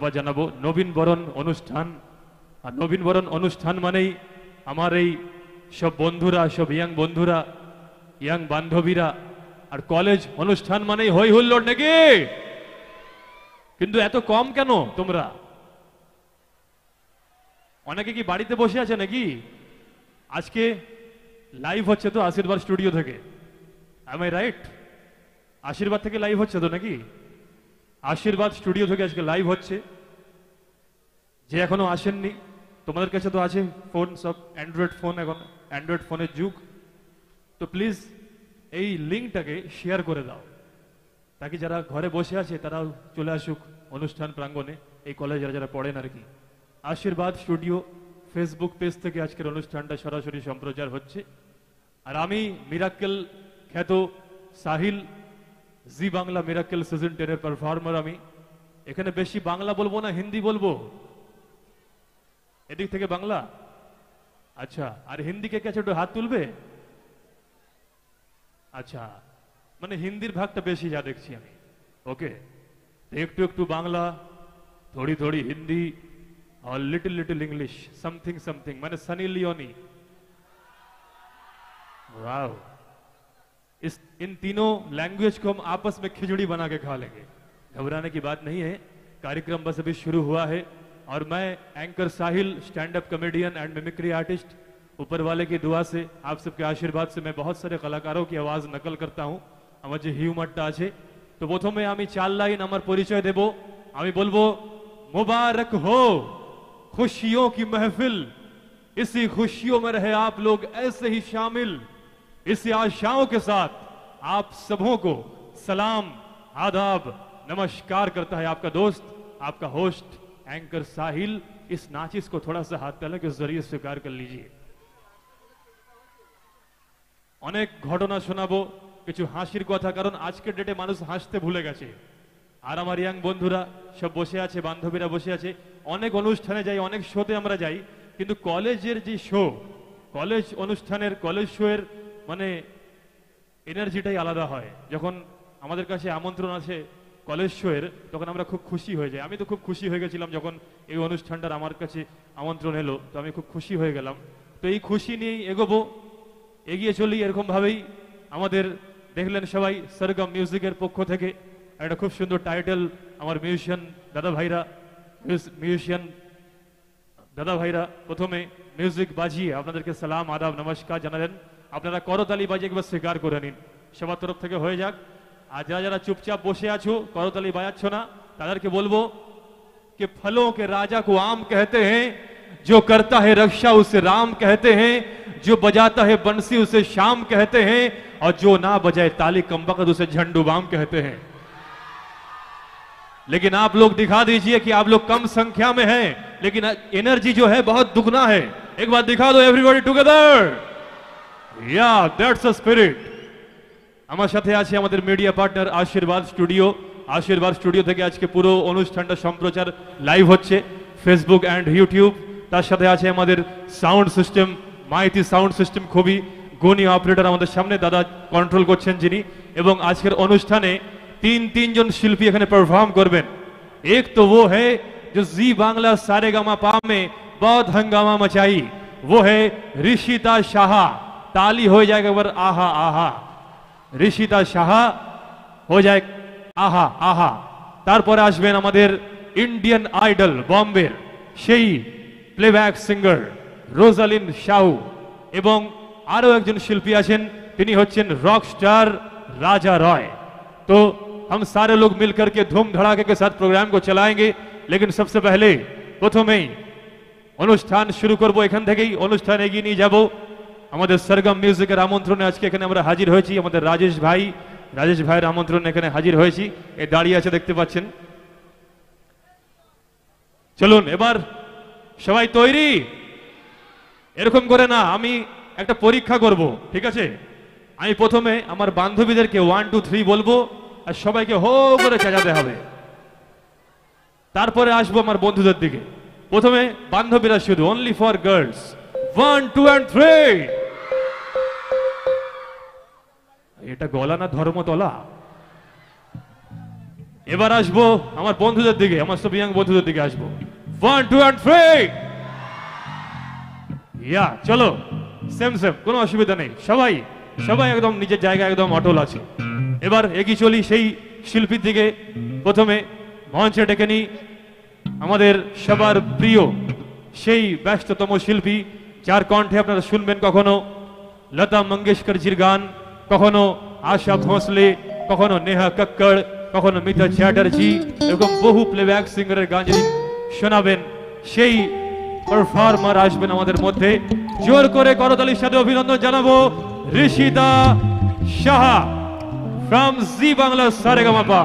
ধন্যবাদ জানাবো। নবীন বরণ অনুষ্ঠান, আর নবীন বরণ অনুষ্ঠান মানেই আমার এই সব বন্ধুরা, সব ইয়াং বন্ধুরা, ইয়াং বান্ধবীরা, আর কলেজ অনুষ্ঠান মানেই হই হুল্লোড় নাকি? কিন্তু এত কম কেন তোমরা? অনেকে কি বাড়িতে বসে আছে নাকি? আজকে লাইভ হচ্ছে তো আশীর্বাদ স্টুডিও থেকে, am I right? আশীর্বাদ থেকে লাইভ হচ্ছে তো নাকি? আশীর্বাদ স্টুডিও থেকে আজকে লাইভ হচ্ছে। যে এখনো আসেননি, তোমাদের কাছে তো আছে ফোন, সব অ্যান্ড্রয়েড ফোন, এখন অ্যান্ড্রয়েড ফোনের যুগ, তো প্লিজ এই লিঙ্কটাকে শেয়ার করে দাও, তাকে যারা ঘরে বসে আছে তারাও চলে আসুক অনুষ্ঠান প্রাঙ্গণে, এই কলেজে যারা পড়েন আর কি। আশীর্বাদ স্টুডিও ফেসবুক পেজ থেকে আজকের অনুষ্ঠানটা সরাসরি সম্প্রচার হচ্ছে। আর আমি মিরাক্কেল খ্যাত সাহিল, জি বাংলা মিরাক্কেল সিজন 10 এর পারফর্মার। আমি এখানে বেশি বাংলা বলবো না, হিন্দি বলবো। এদিক থেকে বাংলা, আচ্ছা। আর হিন্দি কে কাছে একটু হাত তুলবে? আচ্ছা, মানে হিন্দির ভাগটা বেশি যা দেখছি আমি। ওকে, একটু একটু বাংলা, थोड़ी थोड़ी हिंदी और little little English, something something, माने सनी लियोनी। वाव, इन तीनों लैंग्वेज को हम आपस में खिचड़ी बना के खा लेंगे, घबराने की बात नहीं है। कार्यक्रम बस अभी शुरू हुआ है और मैं anchor Sahil, stand up comedian and mimicry artist, ऊपर वाले की दुआ से, आप सबके आशीर्वाद से मैं बहुत सारे कलाकारों की आवाज नकल करता हूं। আমার যে হিউমারটা আছে, তো প্রথমে আমি 4 লাইন আমার পরিচয় দেব। আমি বলবো, मुबारक हो खुशियों की महफिल, इसी खुशियों में रहे आप लोग ऐसे ही शामिल, इसी आशाओं के साथ आप सबों को सलाम, आदाब, नमस्कार करता है आपका दोस्त, आपका होस्ट एंकर साहिल। इस नाचिस को थोड़ा सा हाथ ताली के जरिए स्वीकार कर लीजिए। অনেক ঘটনা শোনাবো, কিছু হাসির কথা, কারণ আজকের ডেটে মানুষ হাসতে ভুলে গেছে। আর আমার ইয়াং বন্ধুরা সব বসে আছে, বান্ধবীরা বসে আছে। অনেক অনুষ্ঠানে যাই, অনেক শোতে আমরা যাই, কিন্তু কলেজের যে শো, কলেজ অনুষ্ঠানের, কলেজ শো এর মানে এনার্জিটাই আলাদা হয়। যখন আমাদের কাছে আমন্ত্রণ আছে কলেজ শো এর, তখন আমরা খুব খুশি হয়ে যাই। আমি তো খুব খুশি হয়ে গেছিলাম যখন এই অনুষ্ঠানটার আমার কাছে আমন্ত্রণ এলো, তো আমি খুব খুশি হয়ে গেলাম। তো এই খুশি নিয়েই এগোবো, এগিয়ে চলি এরকম ভাবেই। আমাদের দেখলেন সবাই সরগম মিউজিকের পক্ষ থেকে একটা খুব সুন্দর টাইটেল, আমার মিউজিশিয়ান দাদা ভাইরা প্রথমে মিউজিক বাজিয়ে আপনাদেরকে সালাম, আদাব, নমস্কার জানালেন। আপনারা করতালি বাজিয়ে একবার স্বীকার করে নিন, সবার তরফ থেকে হয়ে যাক। আর যারা যারা চুপচাপ বসে আছো, করতালি বাজাচ্ছ না, তাদেরকে বলবো कि फलों के राजा को आम कहते हैं, जो करता है रक्षा उसे राम कहते हैं, जो बजाता है बंसी उसे शाम कहते हैं, और जो ना बजाए ताली कमबख्त उसे झंडू बाम कहते हैं। लेकिन आप लोग दिखा दीजिए कि आप लोग कम संख्या में हैं, लेकिन एनर्जी जो है बहुत दुगना है। एक बार दिखा दो, एवरीबॉडी टुगेदर, या दैट्स अ स्पिरिट। আমার সাথে আছে আমাদের media partner Ashirbad studio. Ashirbad studio থেকে আজকে পুরো অনুষ্ঠানটা সম্প্রচার লাইভ হচ্ছে ফেসবুক অ্যান্ড ইউটিউব। তার সাথে আছে আমাদের sound system, Maity sound system, খুবই গুণী অপারেটর আমাদের সামনে দাদা কন্ট্রোল করছেন যিনি। এবং আজকের অনুষ্ঠানে তিনজন শিল্পী এখানে পারফর্ম করবেন। एक तो वो है जो जी बांग्ला सारेगामापा में बहुत हंगामा मचाई, वो है ऋषिता साहा। ताली हो जाएगा एक बार, आहा आहा, ঋষিতা সাহা हो जाए आहा आहा। তারপরে আসবেন আমাদের ইন্ডিয়ান আইডল বম্বের সেই প্লেব্যাক সিঙ্গার রোজালিন শাহু, এবং আরো একজন শিল্পী আছেন, তিনি হচ্ছেন রক স্টার রাজা রয়। तो हम सारे लोग मिलकर के धूम धड़ाके के साथ प्रोग्राम को चलाएंगे। लेकिन सबसे पहले প্রথমেই অনুষ্ঠান শুরু করব, এখান থেকেই অনুষ্ঠান এগিয়ে নিয়ে যাব। আমাদের সরগম মিউজিকের আমন্ত্রণে আজকে এখানে আমরা হাজির হয়েছি। আমাদের রাজেশ ভাইয়ের আমন্ত্রণে এখানে হাজির হয়েছি। এই দাঁড়িয়ে আছে, দেখতে পাচ্ছেন। চলুন এবার সবাই তৈরি? এরকম করে না, আমি একটা পরীক্ষা করব, ঠিক আছে? আমি প্রথমে আমার বান্ধবীদেরকে 1 2 3 বলবো, আর সবাইকে হো করে চেঁচাতে হবে। তারপরে আসবো আমার বন্ধুদের দিকে। প্রথমে বান্ধবীরা শুধু, অনলি ফর গার্লস। 1 2 and 3। এটা গলা না ধর্মতলা? এবার আসবো আমার বন্ধুদের দিকে, আমার সব ইয়াং বন্ধুদের দিকে আসবো। 1 2 and 3 ইয়া চলো, সেম সেম, কোনো অসুবিধা নেই, সবাই সবাই একদম নিজের জায়গায় একদম অটল আছে। এবার এগিয়ে চলি সেই শিল্পীর দিকে। প্রথমে মঞ্চে ডেকে নিই আমাদের সবার প্রিয় সেই ব্যস্ততম শিল্পী, যার কণ্ঠে আপনারা শুনবেন কখনো লতা মঙ্গেশকরজির গান, কখনো আশা ভোঁসলে, কখনো নেহা কক্কড়, কখনো মিতা চ্যাটার্জি, এরকম বহু প্লেব্যাক সিঙ্গারের গান যিনি শোনাবেন, সেই পারফর্মার আসবেন আমাদের মধ্যে। জোর করে করতালির সাথে অভিনন্দন জানাবো Rishita Saha from Zee Bangla Saregamapa.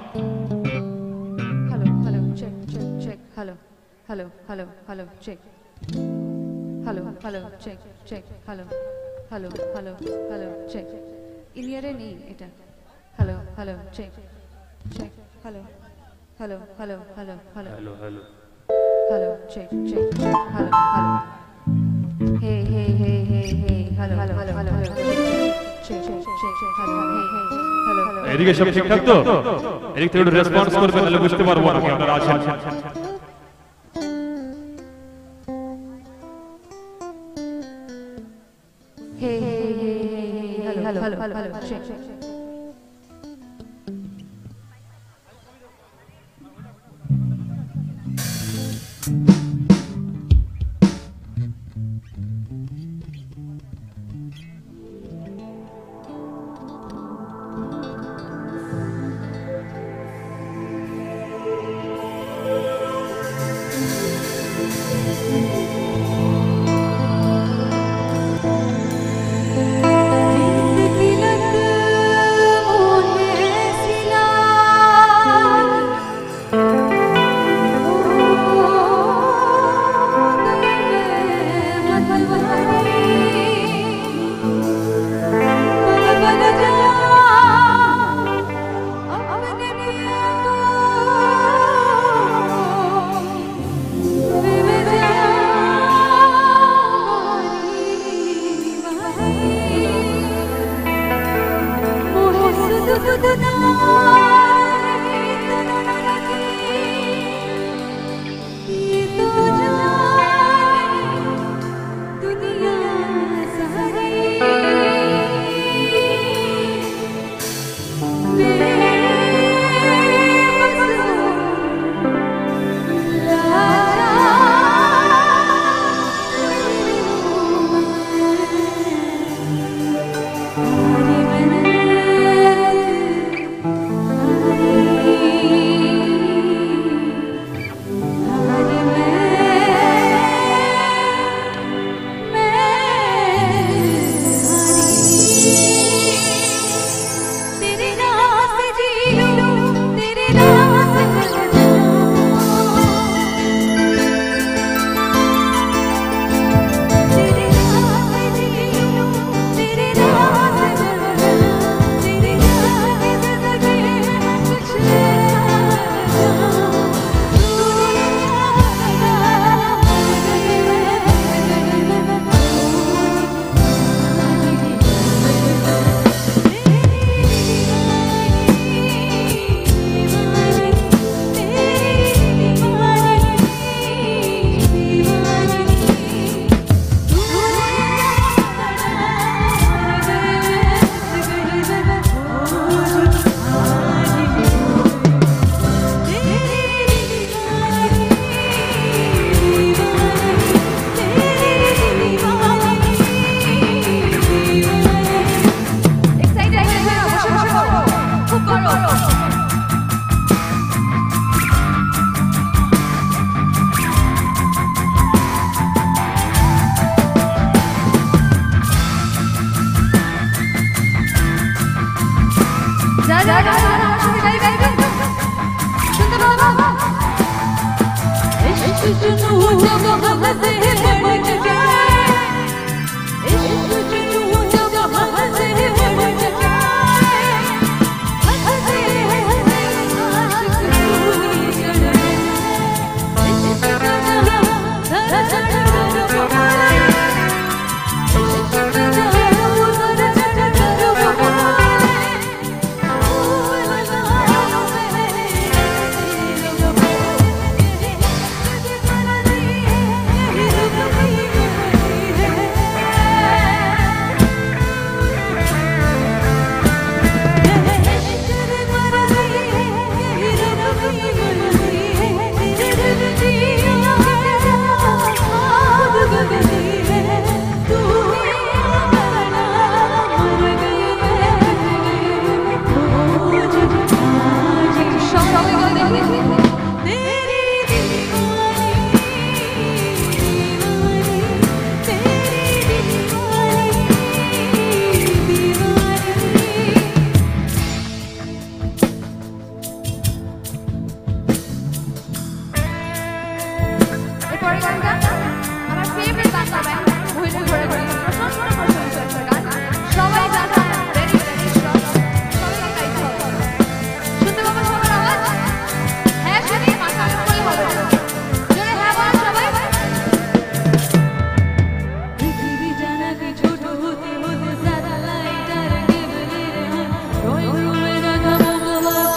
Hello, hello, check, check, check. Hello, hello, hello, hello, check. Hello, hello, check, check. Hello, hello, hello, hello, check. In ear নেই এটা। Hello, hello, check, check. Hello, hello, hello, hello, hello. Hello hello Hello, check, check, check. Hello, hello. Hey, hey, hey, hey, hey. Hello, hello, hello, hello, check, check, check, check. Hello, hey, hey, hello, hello. এদিকে সব ঠিকঠাক তো? এদিক থেকে একটু response করবেন, নাহলে বুঝতে পারবো না কি আপনারা আছেন। Hey, hey, hey, hey, hey. Hello, hello, hello, hello, check, check, check. সময় ঘুরে ঘুরে ঘুরে প্রচন্ড প্রশংসা একটা গান সবাই জানা ভেরি ভেরি স্ট্রং সবাই গাইতে হবে শুনতে পাবো সবার আওয়াজ হ্যাঁ শুনি মাথা করলে হবে জোরে হ্যাঁ বলো সবাই পৃথিবী জানা কি ছোট হতে হতে স্যাটেলাইট আর কেবলের রই রুমে রাখা বঙ্গবাক্স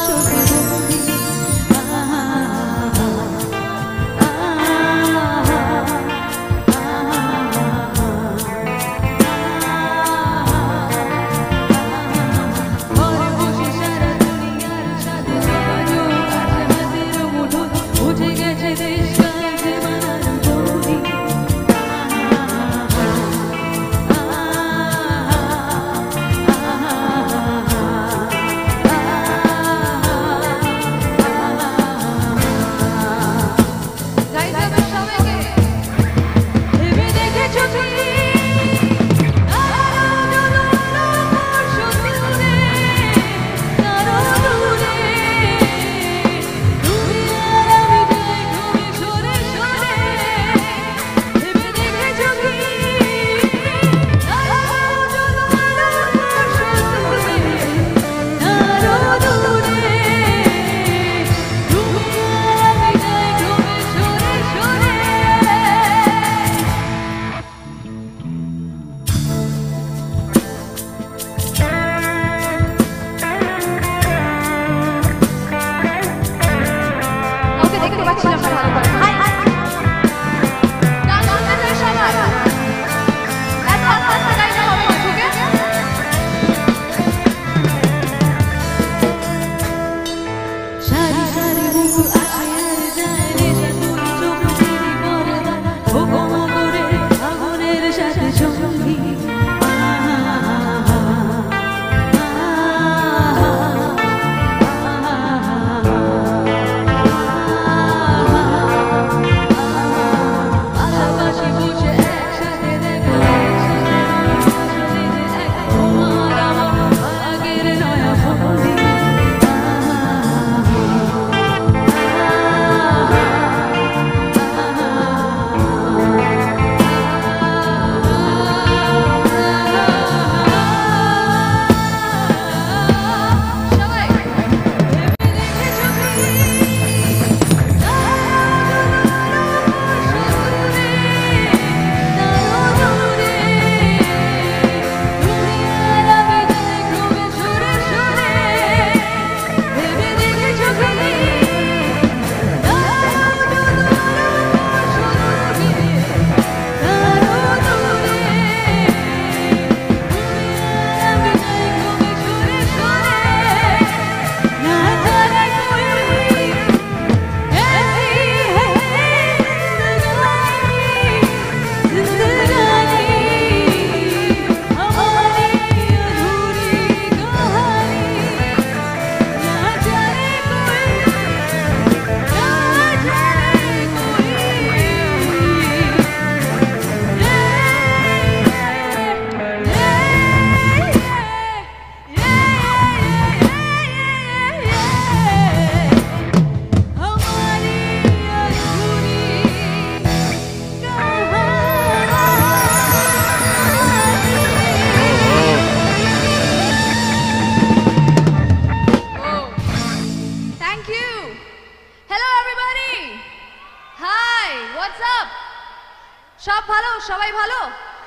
সব ভালো সবাই ভালো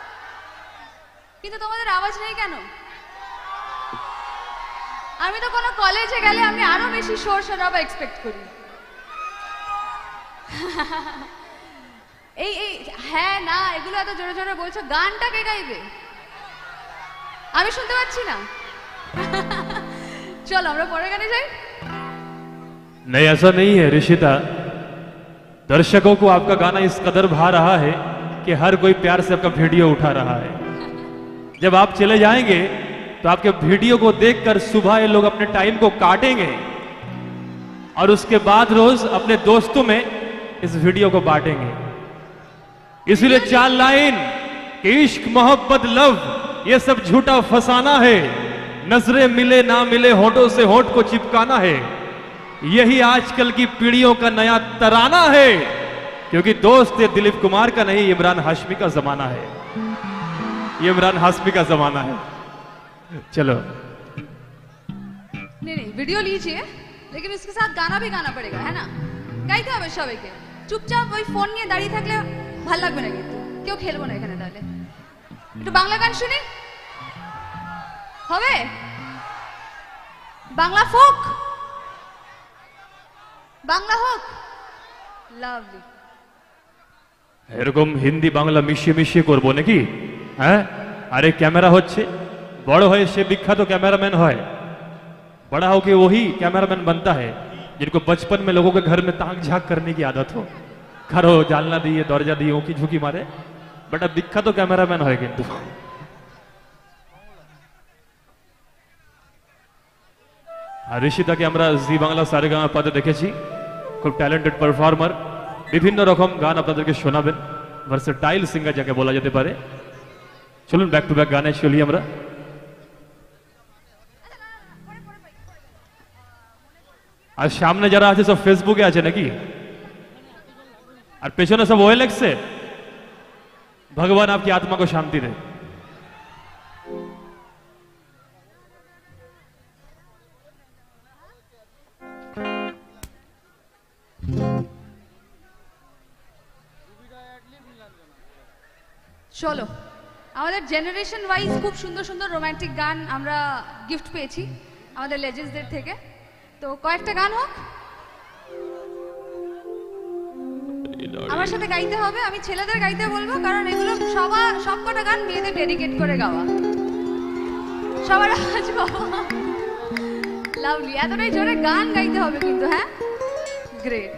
কিন্তু তোমাদের আওয়াজ নেই কেন আমি তো কোনো কলেজে গেলে আমি আরো বেশি শোর শরাবা এক্সপেক্ট করি এই এই হ্যাঁ না এগুলো এত জোরে জোরে বলছো গানটা কে গাইবে আমি শুনতে পাচ্ছি না চলো আমরা পরের গানে যাই नहीं ऐसा नहीं है ऋषिता दर्शकों को आपका गाना इस कदर भा रहा है कि हर कोई प्यार से आपका वीडियो उठा रहा है जब आप चले जाएंगे तो आपके वीडियो को देखकर सुबह ये लोग अपने टाइम को काटेंगे और उसके बाद रोज अपने दोस्तों में इस वीडियो को बांटेंगे इसीलिए 4 लाइन कि इश्क मोहब्बत लव ये सब झूठा फसाना है नजरें मिले ना मिले होठों से होठ को चिपकाना है यही आजकल की पीढ़ियों का नया तराना है क्योंकि दोस्त ये दिलीप कुमार का नहीं, इमरान हाशमी का जमाना है, ये इमरान हाशमी का जमाना है। चलो नहीं नहीं वीडियो लीजिए, लेकिन उसके साथ गाना भी गाना पड़ेगा, है ना? গাইতে হবে সবাইকে। চুপচাপ ওই ফোন নিয়ে দাঁড়িয়ে থাকলে ভাল লাগবে না, কিন্তু কেউ খেলবো না এখানে। তাহলে একটু বাংলা গান শুনি, হবে? বাংলা ফোক, বাংলা হোক, লাভলি। এরকম হিন্দি বাংলা মিশিয়ে মিশিয়ে করবো নাকি? হ্যাঁ, আরে ক্যামেরা হচ্ছে, বড় হয়ে সে বিখ্যাত ক্যামেরাম্যান হয়, बड़ा होके वही कैमरामैन बनता है जिनको बचपन में लोगों के घर में ताक झांक करने की आदत हो, खरो जालना दिए दरजा दिए ओकी झुकी मारे, बट अब विख्यात तो कैमरामैन है। किंतु ঋষিতাকে আমরা জি বাংলা সারেগামা পদে দেখেছি, খুব ট্যালেন্টেড পারফর্মার, বিভিন্ন রকম গান আপনাদেরকে শোনাবেন, ভার্সেটাইল সিঙ্গার যাকে বলা যেতে পারে। চলুন ব্যাক টু ব্যাক গানে চলি আমরা। আর সামনে যারা আছে সব ফেসবুকে আছে নাকি? আর পেছনে সব OLX से? भगवान आपकी आत्मा को शांति दे। চলো, আমাদের জেনারেশন ওয়াইজ খুব সুন্দর সুন্দর রোমান্টিক গান আমরা গিফট পেয়েছি আমাদের লেজেন্ডসদের থেকে, তো কয়েকটা গান হোক, আমার সাথে গাইতে হবে। আমি ছেলেদের গাইতে বলবো, কারণ এগুলো সবকটা গান মেয়েদের ডেডিকেট করে গাওয়া। সবার আওয়াজ বাবা, লাভলি, এতটাই জোরে গান গাইতে হবে কিন্তু। হ্যাঁ, গ্রেট।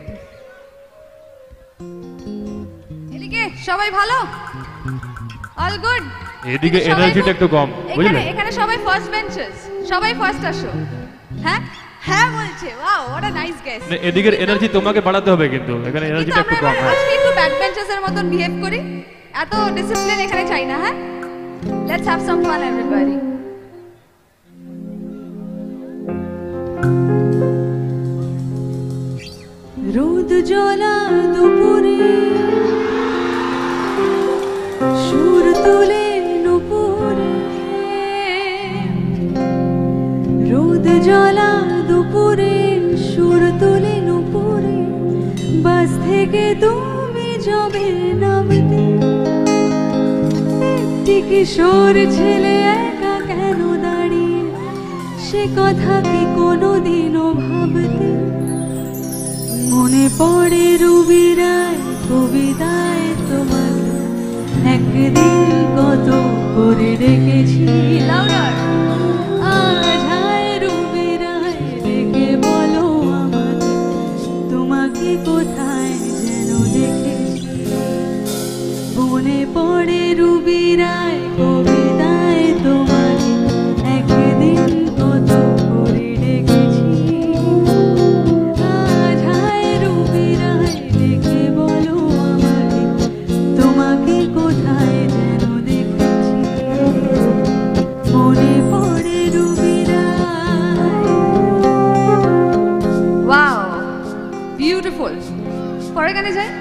এদিকে সবাই ভালো? All good? এদিকে এনার্জিটা একটু কম, বুঝলে? এখানে সবাই ফার্স্ট বেঞ্চার্স, সবাই ফার্স্ট আসো। হ্যাঁ হ্যাঁ বলছে, wow what a nice guess. এদিকের এনার্জি তোমাকে বাড়াতে হবে, কিন্তু এখানে এনার্জিটা একটু কম। আজকে একটু ব্যাক বেঞ্চার্সের মতন বিহেভ করি, এত ডিসিপ্লিন এখানে চাই না। হ্যাঁ, let's have some fun everybody. রোদ জ্বলা দুপুরে সুর তুলে নুপুরে, রোদ জ্বলা দুপুরে সুর তুলে নুপুরে, বাস থেকে তুমি যাবে নামতে, একটি কিশোর ছেলে একা কেন দাঁড়িয়ে, সে কথা কি কোনোদিনও ভাবতে? মনে পড়ে রবি রায় কবিতায় তোমাকে একদিন কত করে রেখেছি। লাউডার। আজ হায় রবি রায় ডেকে বলো আমাকে, তোমাকে কোথায় যেন দেখেছি। মনে পড়ে রবি রায় কবিতায় তোমাকে একদিন কত করে ডেকেছি। আজ হায় রবি রায় ডেকে বলো আমাকে, তোমাকে কোথায় যেন দেখেছি। মনে পড়ে রবি রায়। Wow, beautiful. পরের গানে যাই।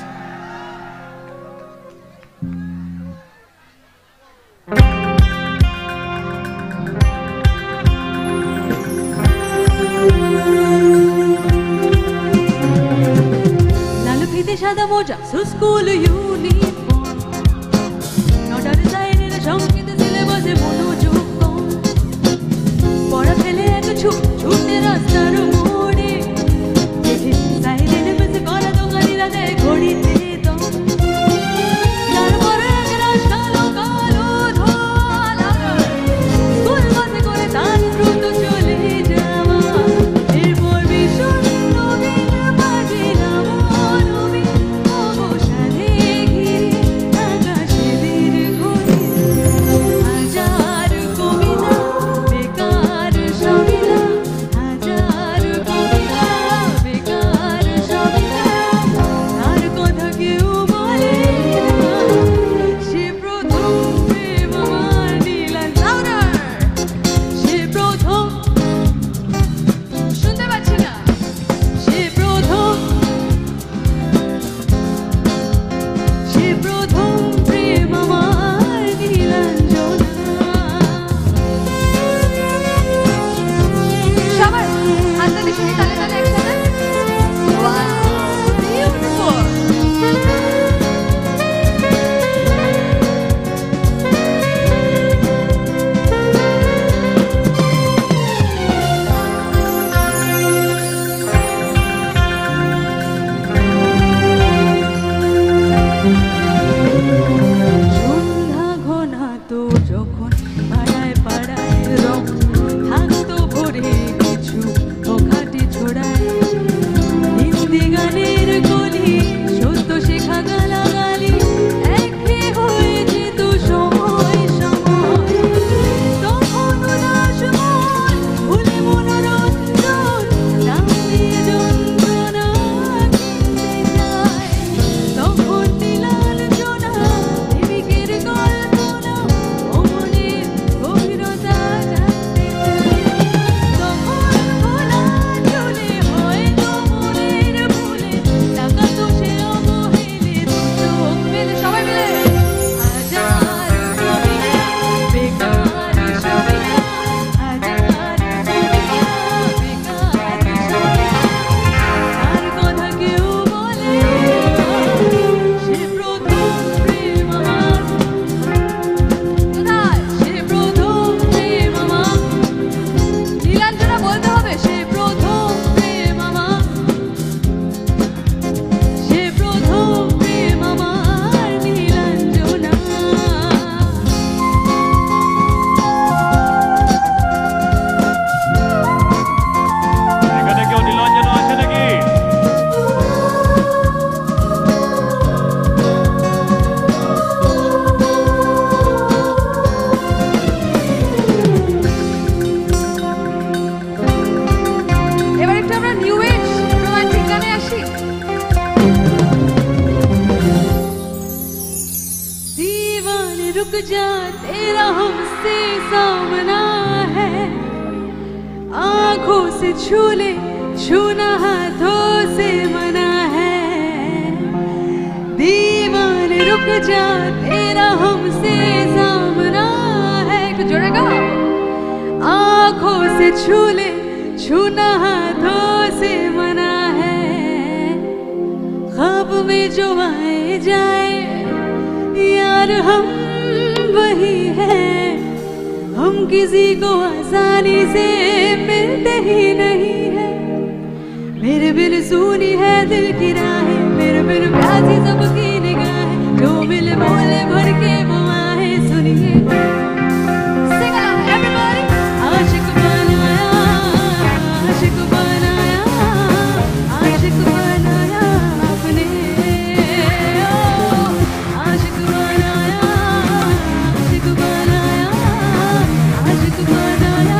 লাল ফিতে সাদা মোজা স্কুল ইউনিফর্ম, নটার সাইনের সংকেত সিলেবাসে মনোযোগ কম, পড়া ফেলে এক ছুটে রাস্তার মোড়ে, সাইরেন বেসে করা দোকানিরা দেয় ঘড়িতে দম, তারপর এক রাশ কালো কালো ধোয়া, স্কুল বাসে করে তার দ্রুত চলে যাওয়া, এরপর ভীষণ নবীন বাজিলাম নবীন অবসাদে ঘিরে আকাশেদের ঘুরে, হাজার কবিতা বেকার সবিতা, হাজার কবিতা বেকার সবিতা, रुक जा तेरा हमसे सामना है, आंखों से छू ले छूना हाथों से मना है, दीवाने रुक जा तेरा हमसे सामना है। तो जोड़ेगा, आंखों से छू ले छूना हाथों से मना है, ख्वाब में जो आए जाए यार हम वही हैं, हम किसी को आसानी से मिलते ही नहीं है। मेरे बिन सुनी है दिल की राहें, मेरे बिन प्यासी सबकी निगाहें, जो मिले बोले भर के वो आए। सुनिए आशिक बनाया, आशिक बनाया, आशिक बनाया आपने, आशिक बनाया, आशिक बनाया, आशिक बनाया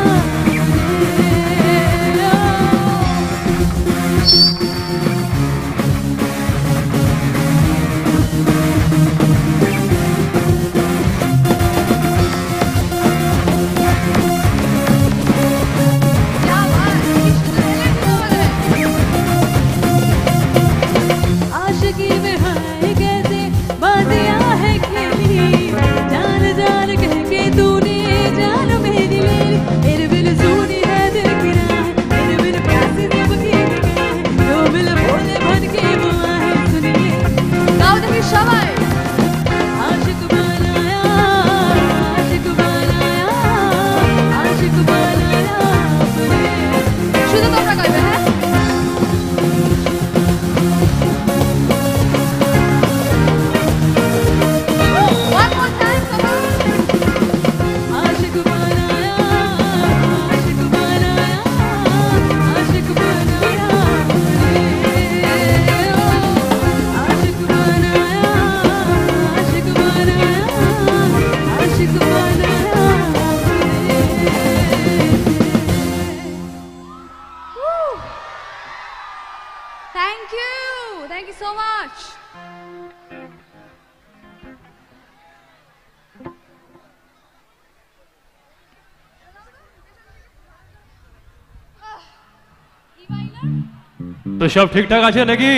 Thank you so much. तो सब ठीक ठाक আছে নাকি?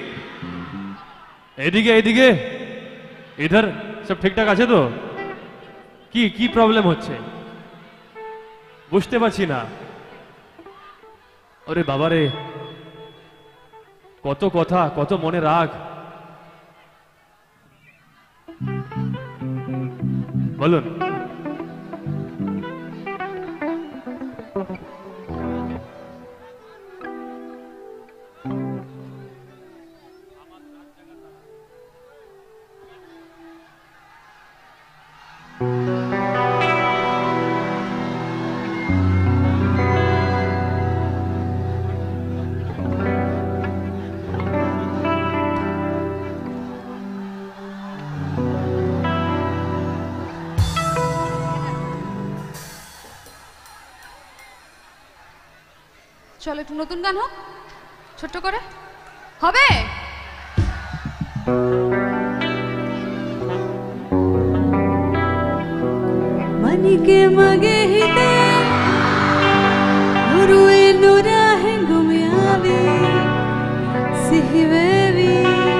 এদিকে এদিকে इधर सब ठीक ठाक আছে তো? কি কি প্রবলেম হচ্ছে বুঝতে পারছি না। আরে বাবা রে, কত কথা, কত মনে রাগ। বলুন। চলো একটু নতুন গান হোক, ছোট্ট করে হবে। ಮನಿಗೆ ಮಗೆ ಹಿದೆ ಹುರುವೆ ನೂರ ಹೆಂಗುಮಿಯಾವೆ ಸಿಹಿವೇವಿ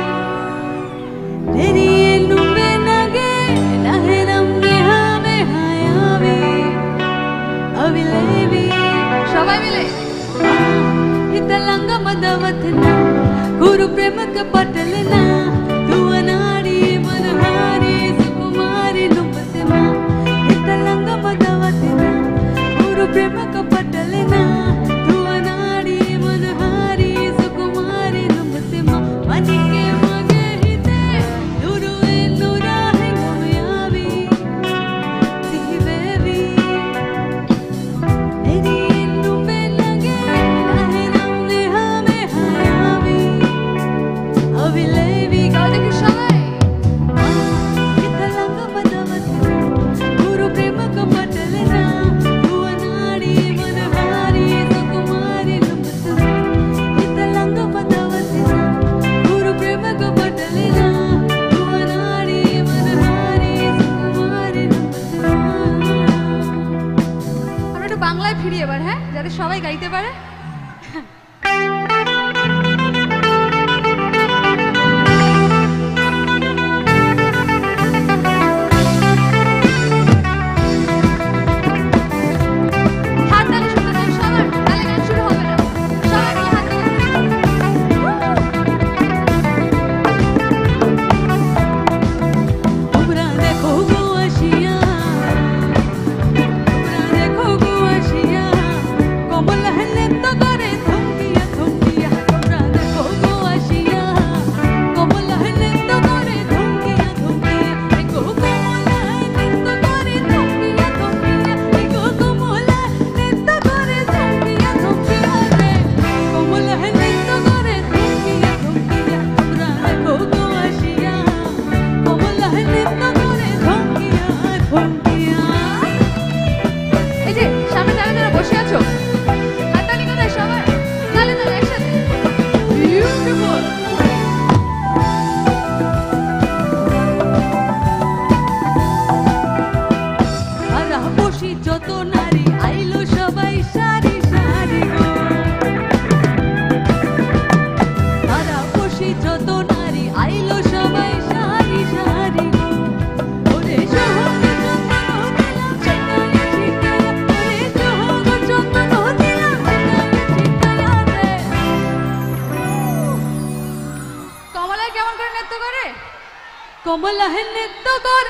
তেরি নুবে ನಗೆ ನಹರಮ್ಮೆ হামে হায়াবে ಅವಿಲೇವಿ সবাই মিলে हितलंग मदवतना गुरु प्रेम के पटलना तू अनाड़ी मनहारी सुकुमारी नुपतना हितलंग मदवतना যাতে সবাই গাইতে পারে। কমলা হে নৃত্য কর,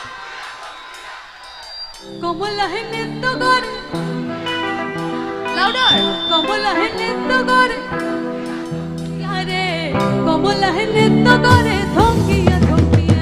কমলা হে নৃত্য কর, লাউডার, কমলা হে নৃত্য কর, আরে কমলা হে নৃত্য করে ধমকিয়া ধমকিয়া।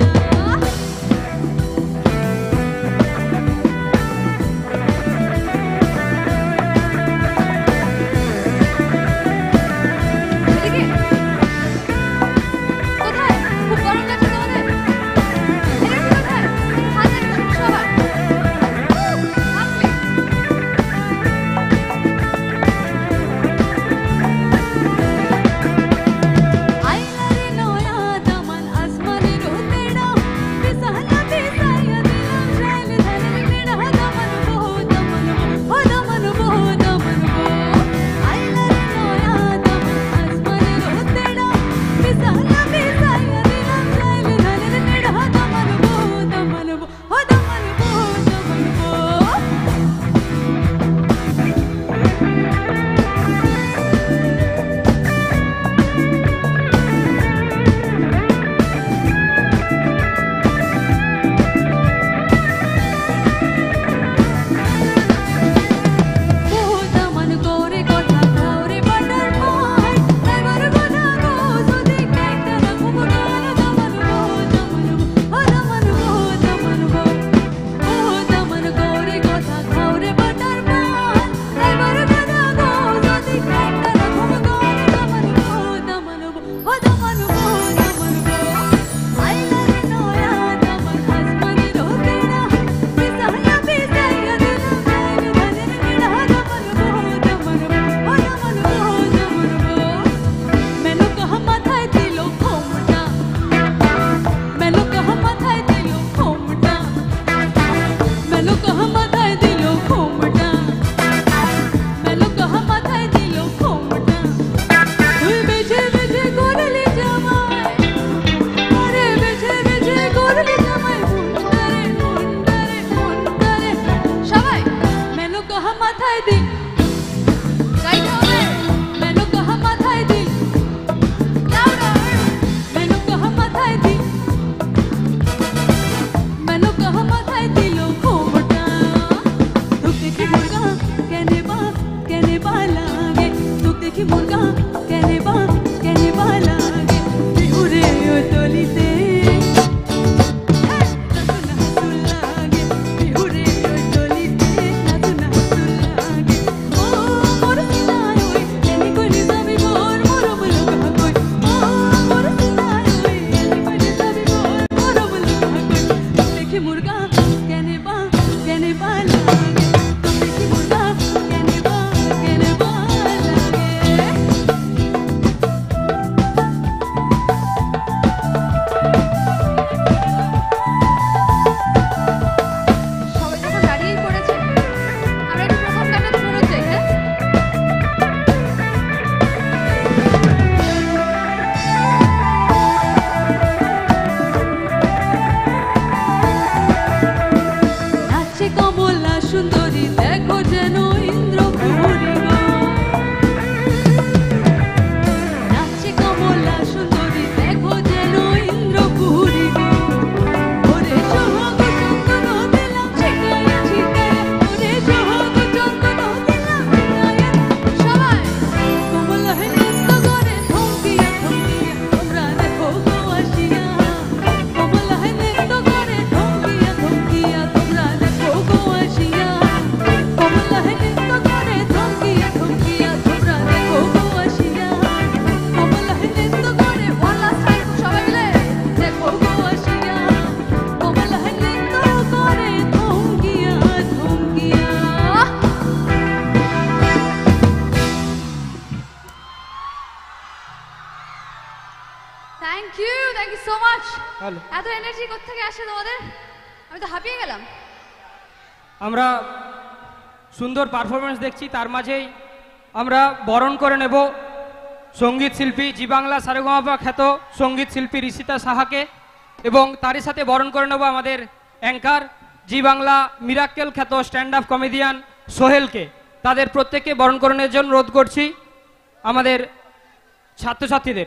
Thank you so much. ভালো। এত এনার্জি কোত্থেকে আসে তোমাদের? আমি তো হাঁপিয়ে গেলাম। আমরা সুন্দর পারফরমেন্স দেখছি, তার মাঝেই আমরা বরণ করে নেব সঙ্গীত শিল্পী জি বাংলা সারেগামাপা খ্যাত সঙ্গীত শিল্পী ঋষিতা সাহাকে, এবং তারই সাথে বরণ করে নেব আমাদের অ্যাঙ্কার জি বাংলা মিরাক্কেল খ্যাত স্ট্যান্ড আপ কমেডিয়ান সোহেলকে। তাদের প্রত্যেককে বরণ করে নেওয়ার জন্য অনুরোধ করছি আমাদের ছাত্রছাত্রীদের।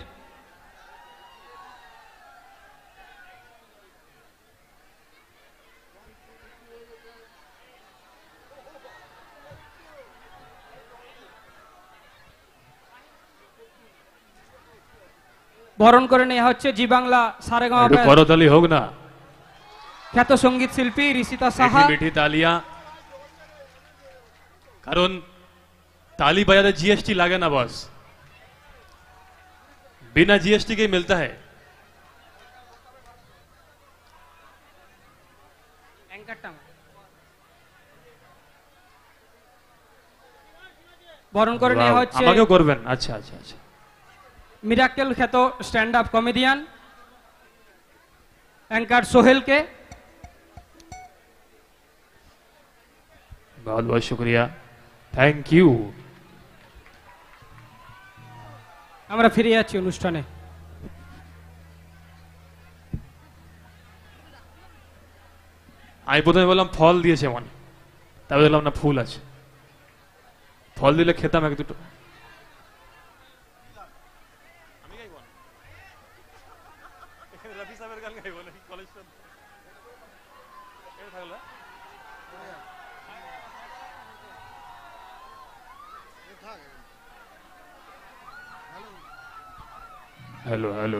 বরণ করে নেওয়া হচ্ছে জি বাংলা একটু সারেগামাপা করতালি হোক না, খ্যাত সঙ্গীত শিল্পী ঋষিতা সাহা। মিठी মিठी तालियां, কারণ ताली बजाते जीएसटी लागे ना बॉस, बिना जीएसटी के मिलता है। বরণ করে নেওয়া হচ্ছে আমাকেও করবেন? আচ্ছা আচ্ছা আচ্ছা। মিরাক্কেল খ্যাত স্ট্যান্ড আপ কমেডিয়ান অ্যাঙ্কার সোহেলকে। बहुत बहुत शुक्रिया, थैंक यू। আমরা ফিরে যাচ্ছি অনুষ্ঠানে। আমি প্রথমে বললাম ফল দিয়েছে মনে, তারপরে বললাম না ফুল আছে। ফল দিলে খেতাম এক দুটো। हेलो हेलो,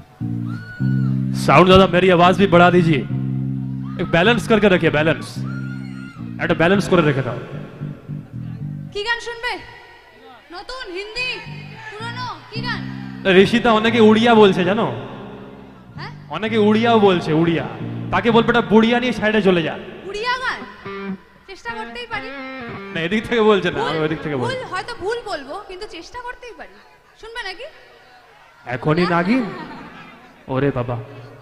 साउंड ज्यादा, मेरी आवाज भी बढ़ा दीजिए। एक बैलेंस करके रखिए, बैलेंस, একটা ব্যালেন্স করে রেখে দাও। কি গান শুনবে? নতুন, হিন্দি, পুরনো, কি গান? ঋষিতা অনেকে উড়িয়া বলছে জানো, হ্যাঁ অনেকে উড়িয়াও বলছে, উড়িয়া। তাকে বলবে একটা বুড়িয়া নিয়ে সাইডে চলে যা। উড়িয়া গান চেষ্টা করতেই পারি। না এদিক থেকে বলছে না, আমি ওদিক থেকে ভুল বলছি। হয়তো ভুল বলবো, কিন্তু চেষ্টা করতেই পারি। শুনবে নাকি? এখনই নাগিন? ওরে বাবা,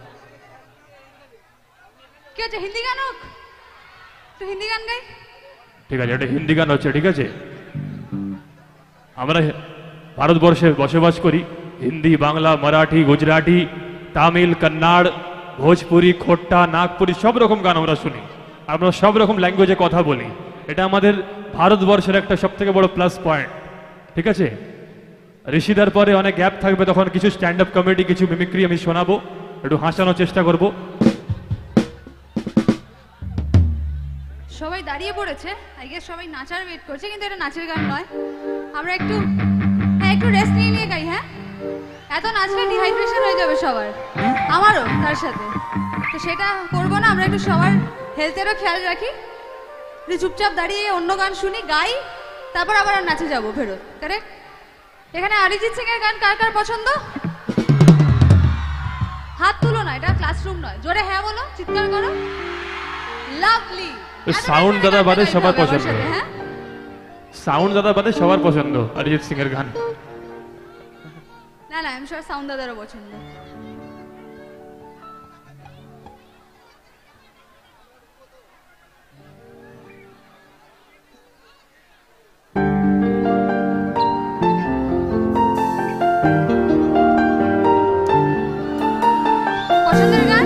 কি হচ্ছে, হিন্দি গান হোক? তো হিন্দি গান গাই। ঠিক আছে, এটা হিন্দি গান হচ্ছে, ঠিক আছে। আমরা ভারতবর্ষে বসবাস করি, হিন্দি, বাংলা, মারাঠি, গুজরাটি, তামিল, কন্নড়, ভোজপুরি, খোট্টা, নাগপুরি সব রকম গান আমরা শুনি। আমরা সব রকম ল্যাঙ্গুয়েজে কথা বলি। এটা আমাদের ভারতবর্ষের একটা সব থেকে বড় প্লাস পয়েন্ট, ঠিক আছে। ঋষিদার পরে অনেক গ্যাপ থাকবে, তখন কিছু স্ট্যান্ড আপ কমেডি, কিছু মিমিক্রি আমি শোনাবো, একটু হাসানোর চেষ্টা করব। সবাই দাঁড়িয়ে পড়েছে, আই গেস সবাই নাচার ওয়েট করছে, কিন্তু এটা নাচের গান নয়। আমরা একটু একটু রেস্ট নিয়ে নিয়ে গাই। হ্যাঁ, এত নাচলে ডিহাইড্রেশন হয়ে যাবে সবার, আমারও তার সাথে। তো সেটা করবো না, আমরা একটু সবার হেলথেরও খেয়াল রাখি। চুপচাপ দাঁড়িয়ে অন্য গান শুনি, গাই, তারপর আবার আর নাচে যাবো ফেরত। কারেক্ট? এখানে অরিজিৎ সিং এর গান কার কার পছন্দ? হাত তুলো না, এটা ক্লাসরুম নয়। জোরে হ্যাঁ বলো, চিৎকার করো। লাভলি। সাউন্ড দাদা বাদে সবার পছন্দ, হ্যাঁ সাউন্ড দাদা বাদে সবার পছন্দ অরিজিৎ সিং এর গান। না না, আমি শিওর সাউন্ড দাদারও পছন্দ। পছন্দের গান?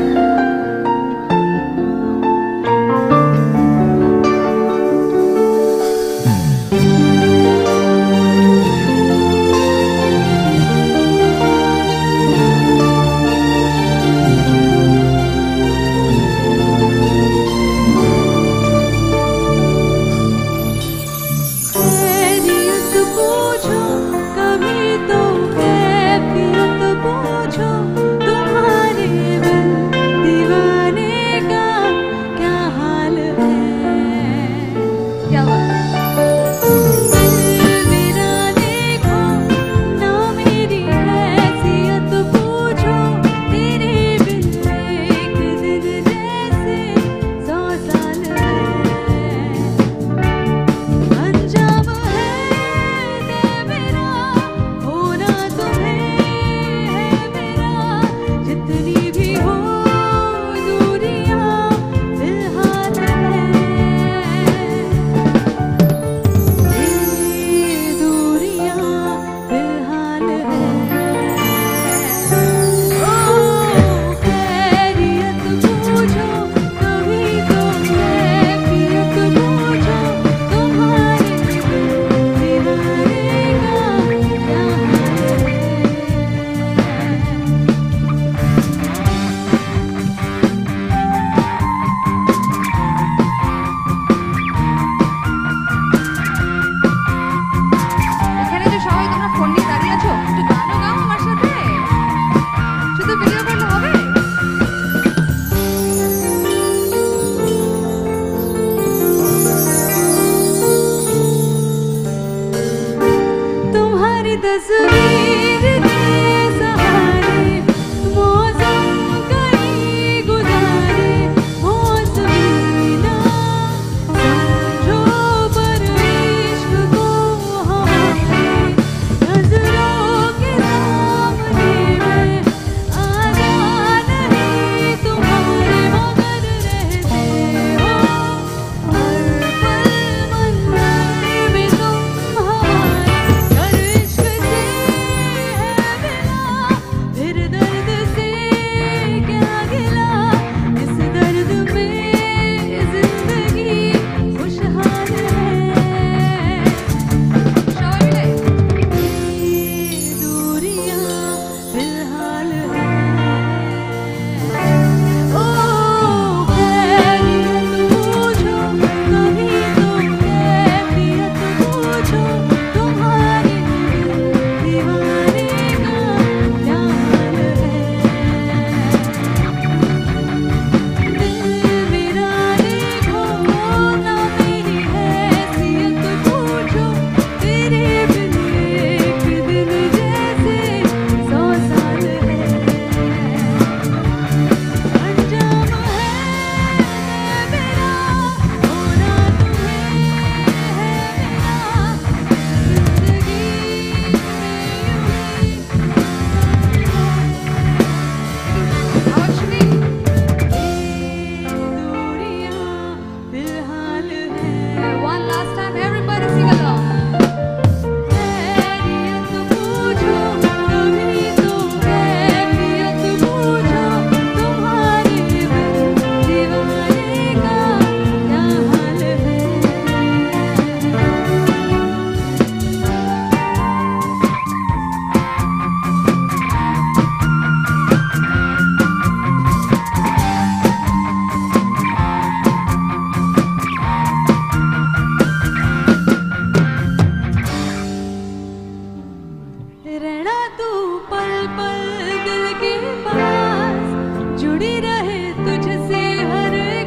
जुड़ी रहे तुझसे हर एक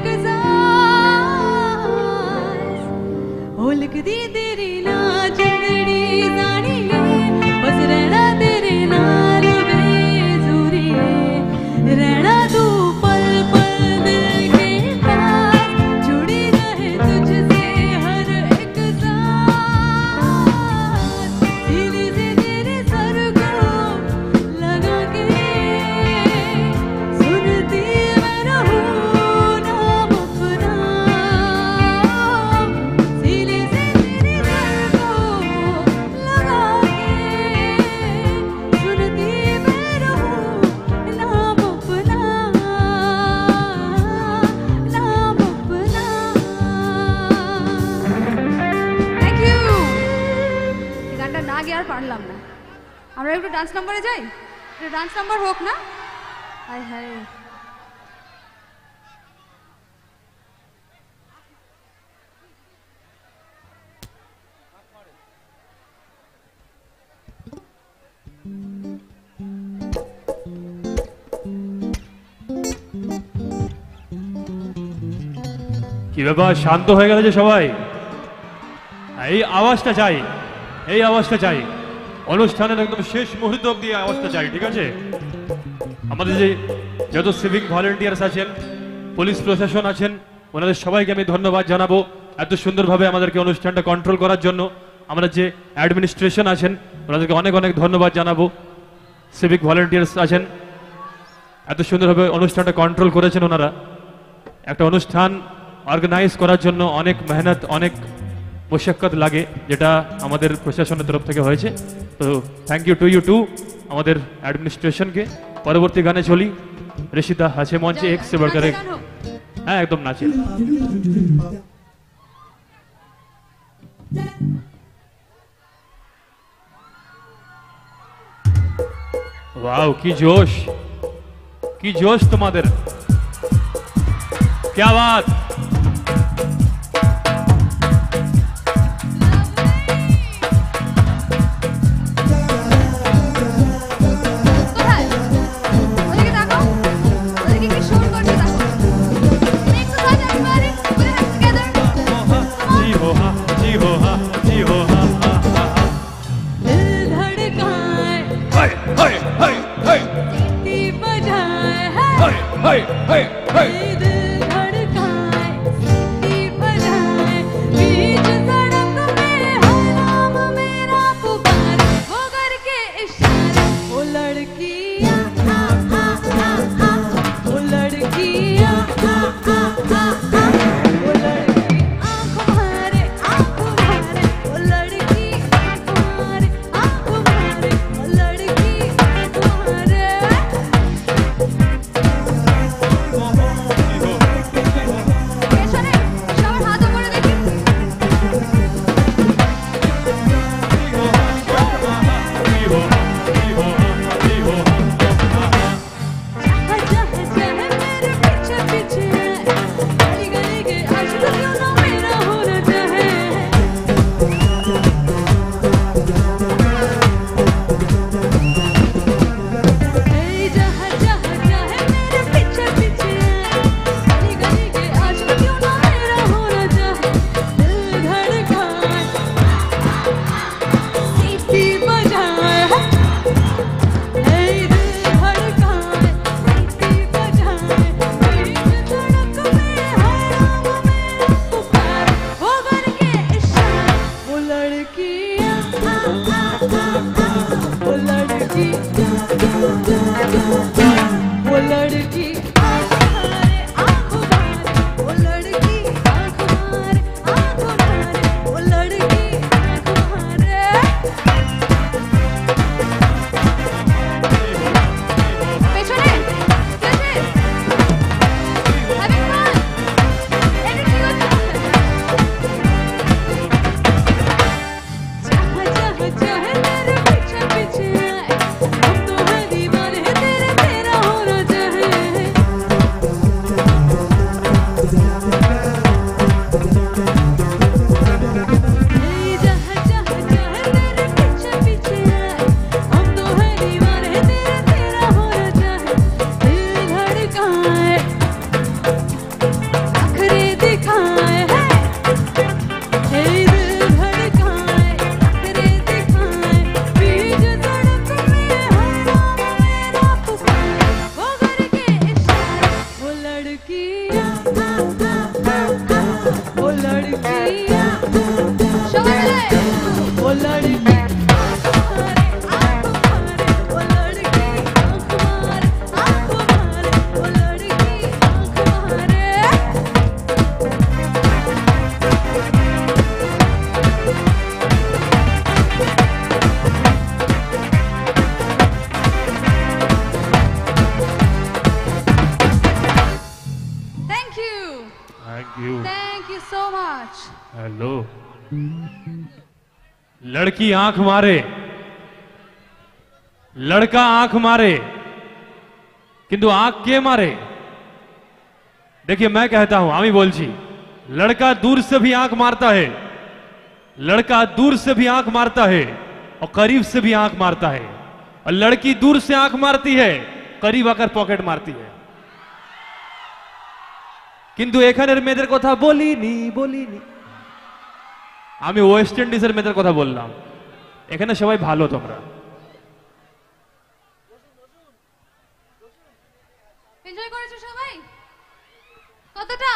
सांस ओ लिख दी तेरी ना चंदड़ी जानी बस रहना तेरे नाल बेजूरी रहना तू पल पल दिल के पास जुड़ी रहे तुझसे हर एक सांस सीने से तेरे सर को लगा के सुनती मैं रहूं नाम अपना सीने से तेरे सर को लगा के सुनती मैं रहूं नाम अपना थैंक यू এই গানটা না গিয়ে আর পারলাম না আমরা একটু ডান্স নাম্বারে যাই একটু ডান্স নাম্বার হোক না হায় হায় কি ব্যাপার শান্ত হয়ে গেল যে সবাই এই আওয়াজটা চাই এই আওয়াজটা চাই অনুষ্ঠানের একদম শেষ মুহূর্ত অবধি এই আওয়াজটা চাই ঠিক আছে আমাদের যে যত সিভিক ভলেন্টিয়ার্স আছেন পুলিশ প্রশাসন আছেন ওনাদের সবাইকে আমি ধন্যবাদ জানাবো এত সুন্দরভাবে আমাদেরকে অনুষ্ঠানটা কন্ট্রোল করার জন্য আমরা যে অ্যাডমিনিস্ট্রেশন আছেন ওনাদেরকে অনেক অনেক ধন্যবাদ জানাবো সিভিক ভলেন্টিয়ার্স আছেন এত সুন্দরভাবে অনুষ্ঠানটা কন্ট্রোল করেছেন ওনারা একটা অনুষ্ঠান অর্গানাইজ করার জন্য অনেক মেহনত অনেক মুশাক্কত লাগে যেটা আমাদের প্রশাসনের তরফ থেকে হয়েছে তো থ্যাংক ইউ টু আমাদের অ্যাডমিনিস্ট্রেশনকে পরবর্তী গানে চলি ঋষিতা আছে মঞ্চে এক সে বড়কর এক হ্যাঁ একদম নাচে वाओ की जोश तुम्हारे क्या बात दिखाए, नखरे दिखाए, दिल धड़काए, नखरे दिखाए, बीच सड़क में हैरान मेरा पुकारे, वो करके इशारे, वो लड़कियां, वो लड़कियां, शोले, वो लड़की हेलो। लड़की आंख मारे, लड़का आंख मारे, किंतु आंख के मारे? देखिए मैं कहता हूं, आमी बोलছি, लड़का दूर से भी आंख मारता है, लड़का दूर से भी आंख मारता है और करीब से भी आंख मारता है, और लड़की दूर से आंख मारती है, करीब आकर पॉकेट मारती है। কিন্তু এখানের মেয়েদের কথা বলিনি, আমি ওয়েস্ট ইন্ডিজের মেয়েদের কথা বললাম। এখানে সবাই ভালো, তোমরা এনজয় করেছো সবাই? কতটা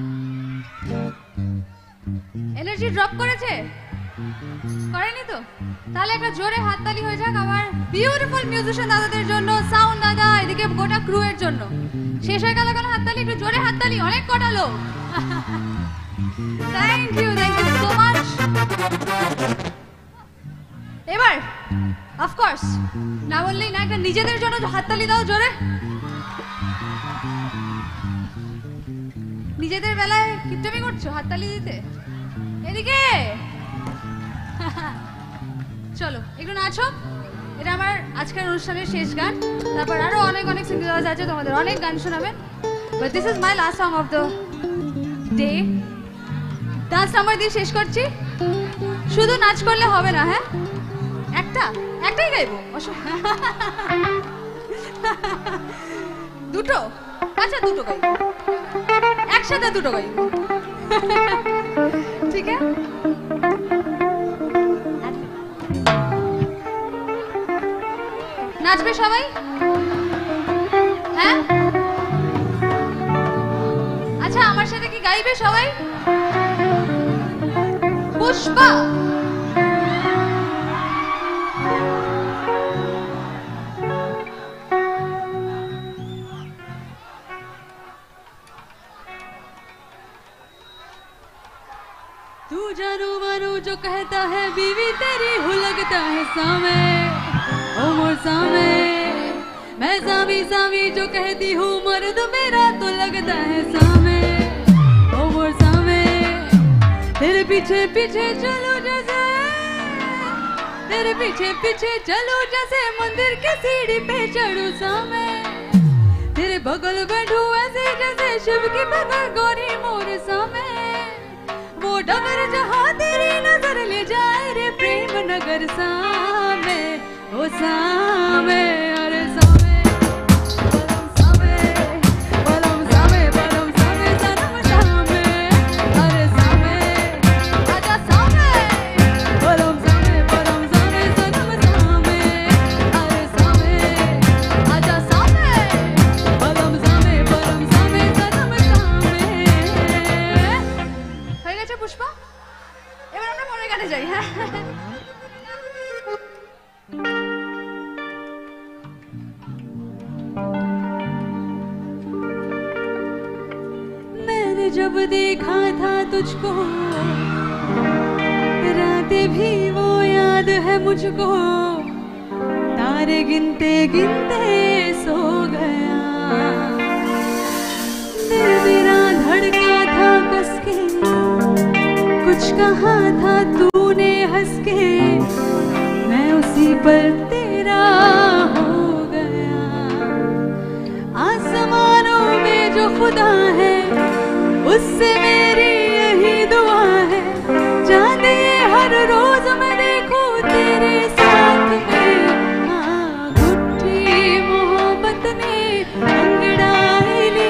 এনার্জি ড্রপ করেছে? করেনি তো? তাহলে একটা জোরে হাততালি হয়ে যাক আমার বিউটিফুল মিউজিশিয়ান দাদাদের জন্য, সাউন্ড দাদা, এদিকে গোটা ক্রু এর জন্য। শেষ হয়ে গেল কেন হাততালি? একটু জোরে হাততালি, অনেক কটা লোক। Thank you so much. এবার অফকোর্স না বললেই না, একটা নিজেদের জন্য হাততালি দাও জোরে। নিজেদের বেলায় কিপটামি করছো হাততালি দিতে? এদিকে চলো একটু নাচো। এটা আমার আজকের অনুষ্ঠানের শেষ গান, তারপর আরো অনেক সিঙ্গার্স আছে, তোমাদের অনেক গান শোনাবেন, but this is my last song of the day. Dance number দিয়ে শেষ করছি। শুধু নাচ করলে হবে না, হ্যাঁ একটাই গাইবো, দুটো? আচ্ছা দুটো গাইবো, একসাথে দুটো গাইবো, ঠিক আছে? নাচবে সবাই? হ্যাঁ আচ্ছা, আমার সাথে কি গাইবে সবাই? পুষ্পা तू जानू मानू जो कहता है बीवी तेरी हो लगता है सामे, ओ मोर सामे, मैं सामी जो कहती हूँ मर्द मेरा तो लगता है सामे, ओ मोर सामे, तेरे पीछे चलो जैसे, तेरे पीछे चलो जैसे मंदिर के सीढ़ी पे चढ़ू सामे, तेरे बगल बैठू ऐसे जैसे शिव की बगल गौरी मोर सामे, वो डगर जहाँ तेरी नजर ले जाए रे प्रेम नगर सामे, ओ सामे, अरे सामे, बलम सामे, सनम सामे, अरे सामे, आजा सामे, बलम सामे, सनम सामे, अरे सामे, आजा सामे, बलम सामे, सनम सामे। হয়ে গেছে পুষ্পা? এবার আমরা পরের গানে যাই। হ্যাঁ मैंने जब देखा था तुझको रातें भी वो याद है मुझको, तारे गिनते गिनते सो गया, दिल मेरा धड़का था कस के, कुछ कहा था तूने हंस के, मैं उसी पल तेरा हो गया, आसमानों में जो खुदा है उससे मेरी यही दुआ है, चांद ये हर रोज मैं देखूं तेरे साथ में, हाँ गुट्ठी मोहब्बत ने अंगड़ाई ली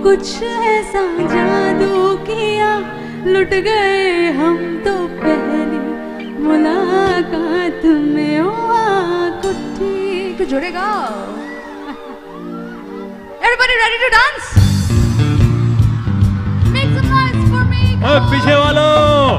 कुछ ऐसा जादू किया, लुट गए हम तो पहली मुलाकात में। ओ आँख जुड़ेगा। Everybody ready to dance? Make some noise for me. पीछे वालों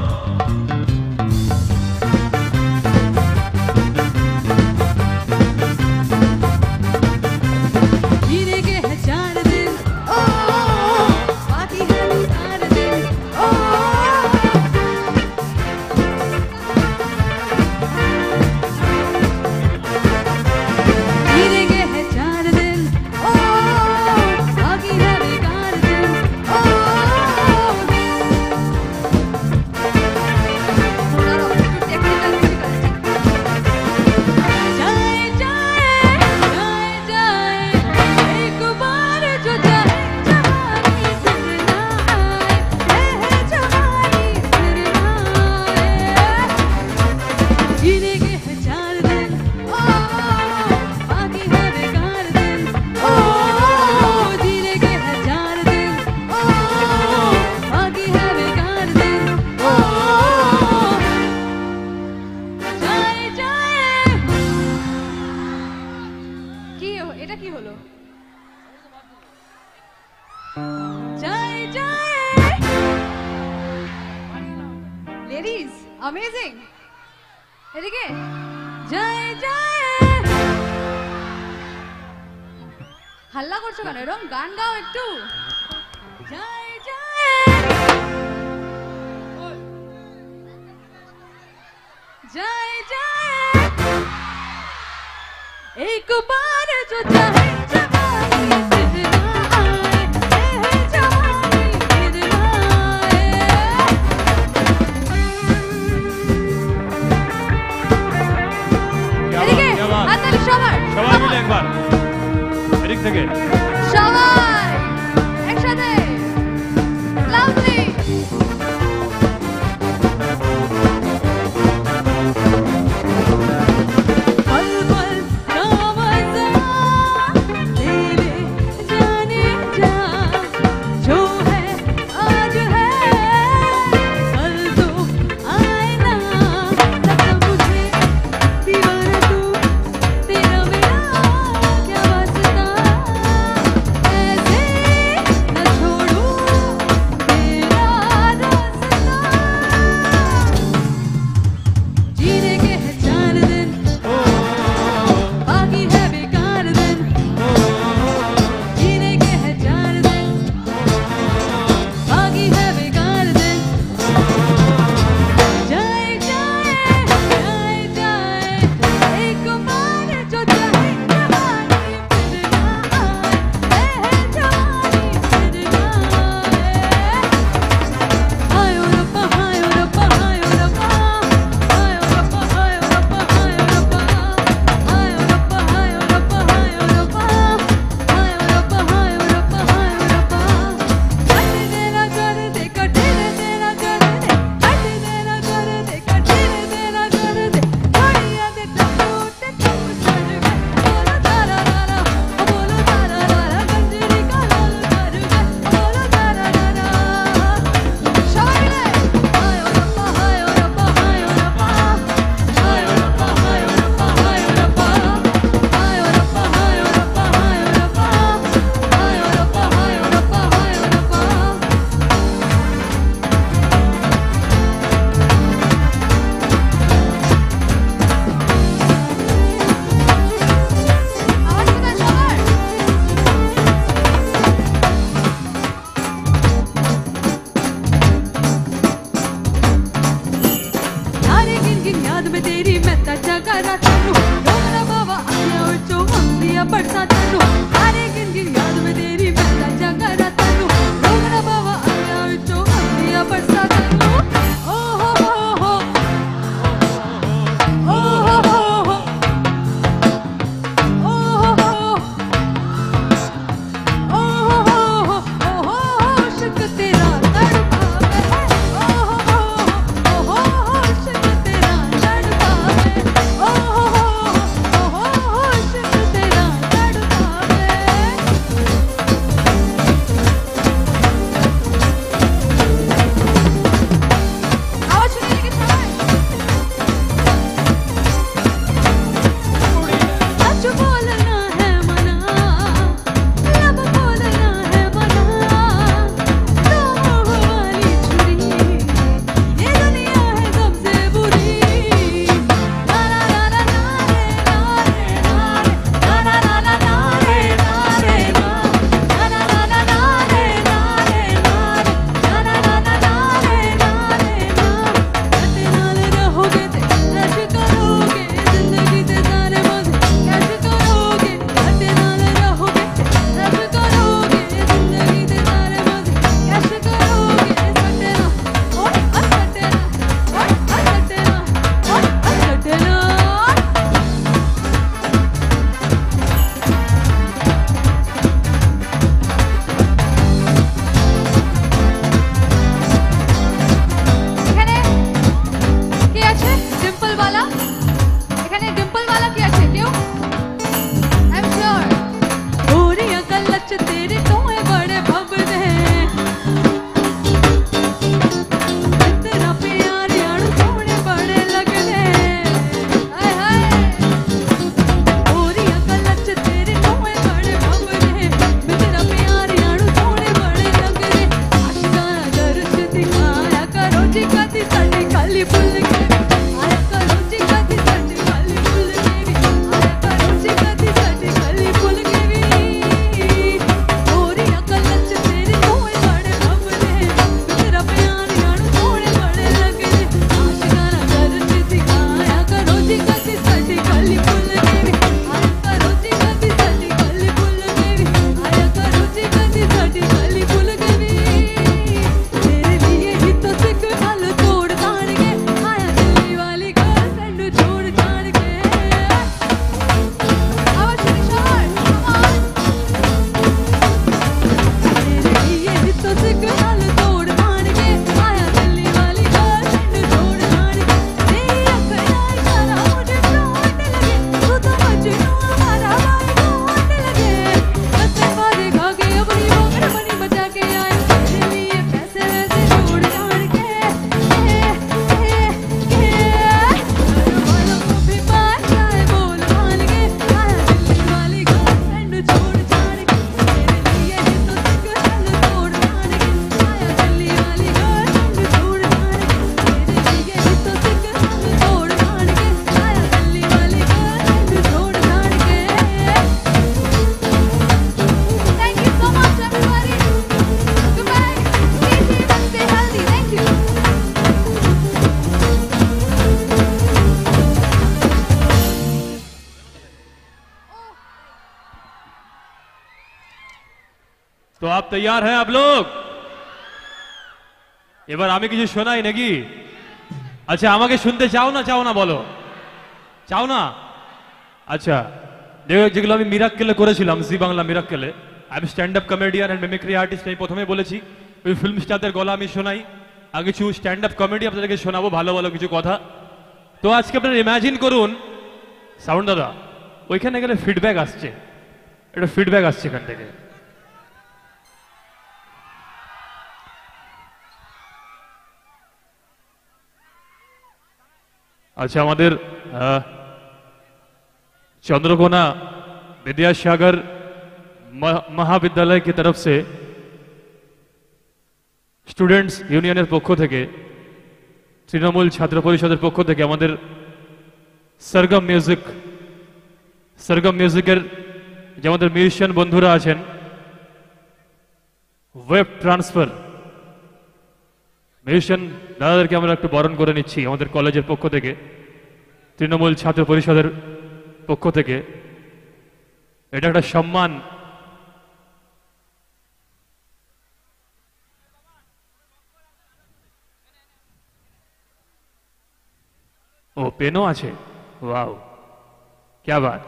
Amazing! এদিকে জয় জয় হাল্লা করছো কেন? এরকম গান গাও একটু। জয় জয় জয় জয় एक बार जो चाहे जवानी फिर ना आए, जवानी फिर ना आए। হাততালি সবার, সবাই মিলে একবার এদিক থেকে সবাই একসাথে লাউডলি। वाला এখানে ডিম্পল वाला কি আছে কেউ आई एम श्योर गोरियां गलच तेरे तोए बड़े भबने तेरा प्यार यार सोने बड़े लगने हाय हाय गोरियां गलच तेरे तोए बड़े भबने तेरा प्यार यार सोने बड़े लगने आशिकाना दर्द दिखाया करो जी कदी साडी खाली भूल के आया करो जी कदी साडी खाली भूल के आया करो जी कदी साडी खाली भूल के गोरियां गलच तेरे तोए बड़े भबने तेरा प्यार यार सोने बड़े लगने आशिकाना दर्द दिखाया करो जी कदी साडी खाली भूल के आया करो जी कदी साडी खाली भूल के आया करो जी कदी साडी खाली भूल के तेरे लिए ही तो सिख हाल तोड़ ताड़ के आया दिल्ली वाली गर्लफ्रेंड छोड़ छाड़ के आवाज निशान तेरे लिए ही तो सिख हाल तोड़ ताड़ के आया दिल्ली वाली गर्लफ्रेंड छोड़ छाड़ के तेरी अखियां इशारा मुझे फ्रॉड लगे तू तो मजनू हमारा भाई गोंड लगे कसम वादे खा के अपनी मोहन बनी बचा के आए तेरे लिए पैसे वैसे छोड़ छाड़ के घर वालों को भी पास जाए बोल मान के आया दिल्ली वाली गर्लफ्रेंड छोड़ छाड़ के तेरे लिए ही तो सिख हाल तोड़ ताड़ के आया दिल्ली वाली गर्लफ्रेंड छोड़ छाड़ के तेरे लिए ही तो सिख हाल तोड़ ताड़ के आया दिल्ली वाली गर्लफ्रेंड छोड़ छाड़ के Thank you so much everybody. Goodbye. Stay safe and stay healthy. Thank you. तो आप तैयार हैं आप लोग এবার আমি কিছু শোনাই নাকি আচ্ছা আমাকে শুনতে চাও না বলো চাও না আচ্ছা যেগুলো আমি মিরাক্কেলে করেছিলাম জি বাংলা মিরাক্কেলে আমি stand up comedian and mimicry artist এই প্রথমে বলেছি ওই ফিল্ম স্টারদের গলা আমি শোনাই আর কিছু স্ট্যান্ড আপ কমেডি আপনাদেরকে শোনাবো ভালো ভালো কিছু কথা তো আজকে আপনারা ইমাজিন করুন সাউন্ড দাদা ওইখানে গেলে ফিডব্যাক আসছে এটা ফিডব্যাক আসছে এখান থেকে अच्छा हमारे चंद्रकोना विद्यासागर महाविद्यालय की तरफ से स्टूडेंट्स यूनियन पक्ष থেকে তৃণমূল ছাত্র পরিষদের পক্ষ থেকে আমাদের सरगम মিউজিকের যে আমাদের মিউজিশিয়ান বন্ধুরা আছেন ওয়েব ট্রান্সফার মিউজিশিয়ান দাদাদেরকে আমরা একটু বরণ করে নিচ্ছি আমাদের কলেজের পক্ষ থেকে তৃণমূল ছাত্র পরিষদের পক্ষ থেকে এটা একটা সম্মান ও পেনও আছে ওয়াও क्या बात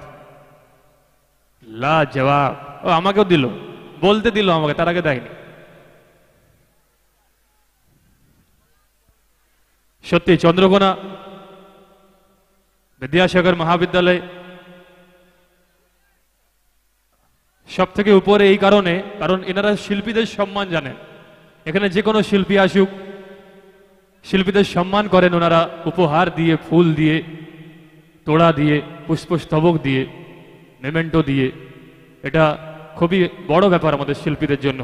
লাজবাব ও আমাকেও দিল বলতে দিল আমাকে তার আগে দেয়নি সত্যি চন্দ্রকোনা বিদ্যাসাগর মহাবিদ্যালয় সব থেকে উপরে এই কারণে কারণ এনারা শিল্পীদের সম্মান জানেন এখানে যে কোনো শিল্পী আসুক শিল্পীদের সম্মান করেন ওনারা উপহার দিয়ে ফুল দিয়ে তোড়া দিয়ে পুষ্পস্তবক দিয়ে মেমেন্টো দিয়ে এটা খুবই বড় ব্যাপার আমাদের শিল্পীদের জন্য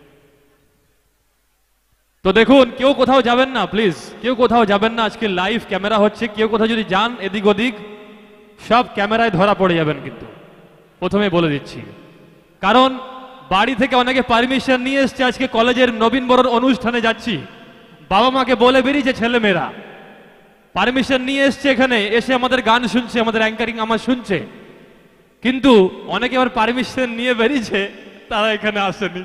তো দেখুন কেউ কোথাও যাবেন না প্লিজ কেউ কোথাও যাবেন না আজকে লাইভ ক্যামেরা হচ্ছে কেউ কোথাও যদি যান এদিক ওদিক সব ক্যামেরায় ধরা পড়ে যাবেন কিন্তু প্রথমে বলে দিচ্ছি কারণ বাড়ি থেকে অনেকে পারমিশন নিয়ে এসেছে আজকে কলেজের নবীনবরণ অনুষ্ঠানে যাচ্ছি বাবা মাকে বলে বেরিয়েছে ছেলে মেয়েরা পারমিশন নিয়ে এসেছে এখানে এসে আমাদের গান শুনছে আমাদের অ্যাঙ্কারিং আমার শুনছে কিন্তু অনেকে আবার পারমিশন নিয়ে বেরিয়েছে তারা এখানে আসেনি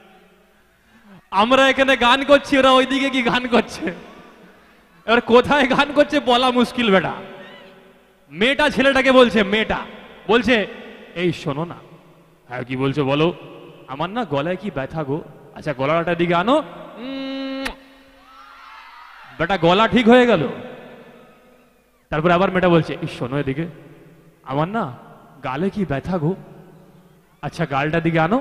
আমরা এখানে গান করছি ওরা ওইদিকে কি গান করছে এবার কোথায় গান করছে বলা মুশকিল বেটা মেয়েটা ছেলেটাকে বলছে মেয়েটা বলছে এই শোনো না হ্যাঁ কি বলছো বলো আমার না গলায় কি ব্যথা গো আচ্ছা গলাটা দিকে আনো বেটা গলা ঠিক হয়ে গেল তারপরে আবার মেয়েটা বলছে, এই শোনো এদিকে, আমার না গালে কি ব্যথা গো, अच्छा गालटा दिखे आनो।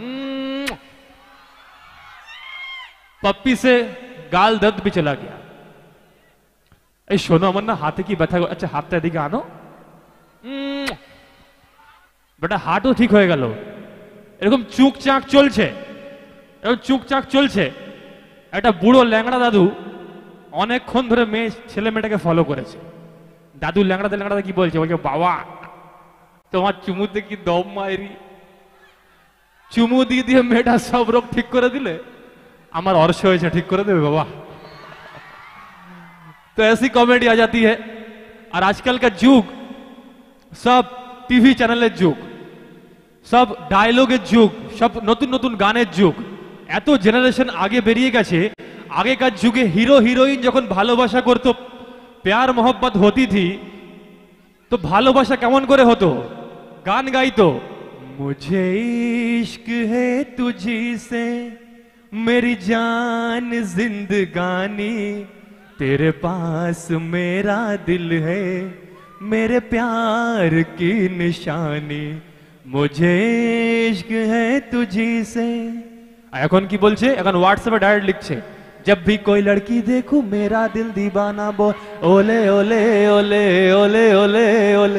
पप्पी से गाल दर्द भी चला गया। এই শোনো আমার না হাতে কি ব্যথা, আচ্ছা হাতটা দিকে আনো। বেটা হাটও ঠিক হয়ে গেল। এরকম চুকচাক চলছে, এরকম চুকচাক চলছে। একটা বুড়ো ল্যাংড়া দাদু অনেকক্ষণ ধরে ছেলে মেয়েটাকে ফলো করেছে। দাদু ল্যাংড়াতে ল্যাংড়াতে কি বলছে, বলছে বাবা তোমার চুমুতে কি দম মায়েরি, চুমু দিয়ে দিয়ে মেয়েটা সব রোগ ঠিক করে দিলে, আমার অর্শ হয়েছে ঠিক করে দেবে বাবা। तो ऐसी कॉमेडी आ जाती है। और आजकल का जुग सब टीवी चैनल जुग, सब डायलॉग जुग, सब नतून नतून गाने जुग। এত জেনারেশন আগে বেরিয়ে গেছে। আগেকার যুগে হিরো হিরোইন যখন ভালোবাসা করতো, প্যার মোহব্বত হতি থি, তো ভালোবাসা কেমন করে হতো, গান গাইতো, मुझे इश्क है तुझी से मेरी जान जिंदगानी, तेरे पास मेरा दिल है मेरे प्यार की निशानी, मुझे इश्क है तुझी से। এখন কি বলছে, এখন হোয়াটসঅ্যাপে ডাইরেক্ট লিখছে, जब भी कोई लड़की देखूं मेरा दिल दीवाना बोल ओले ओले ओले ओले ओले ओले।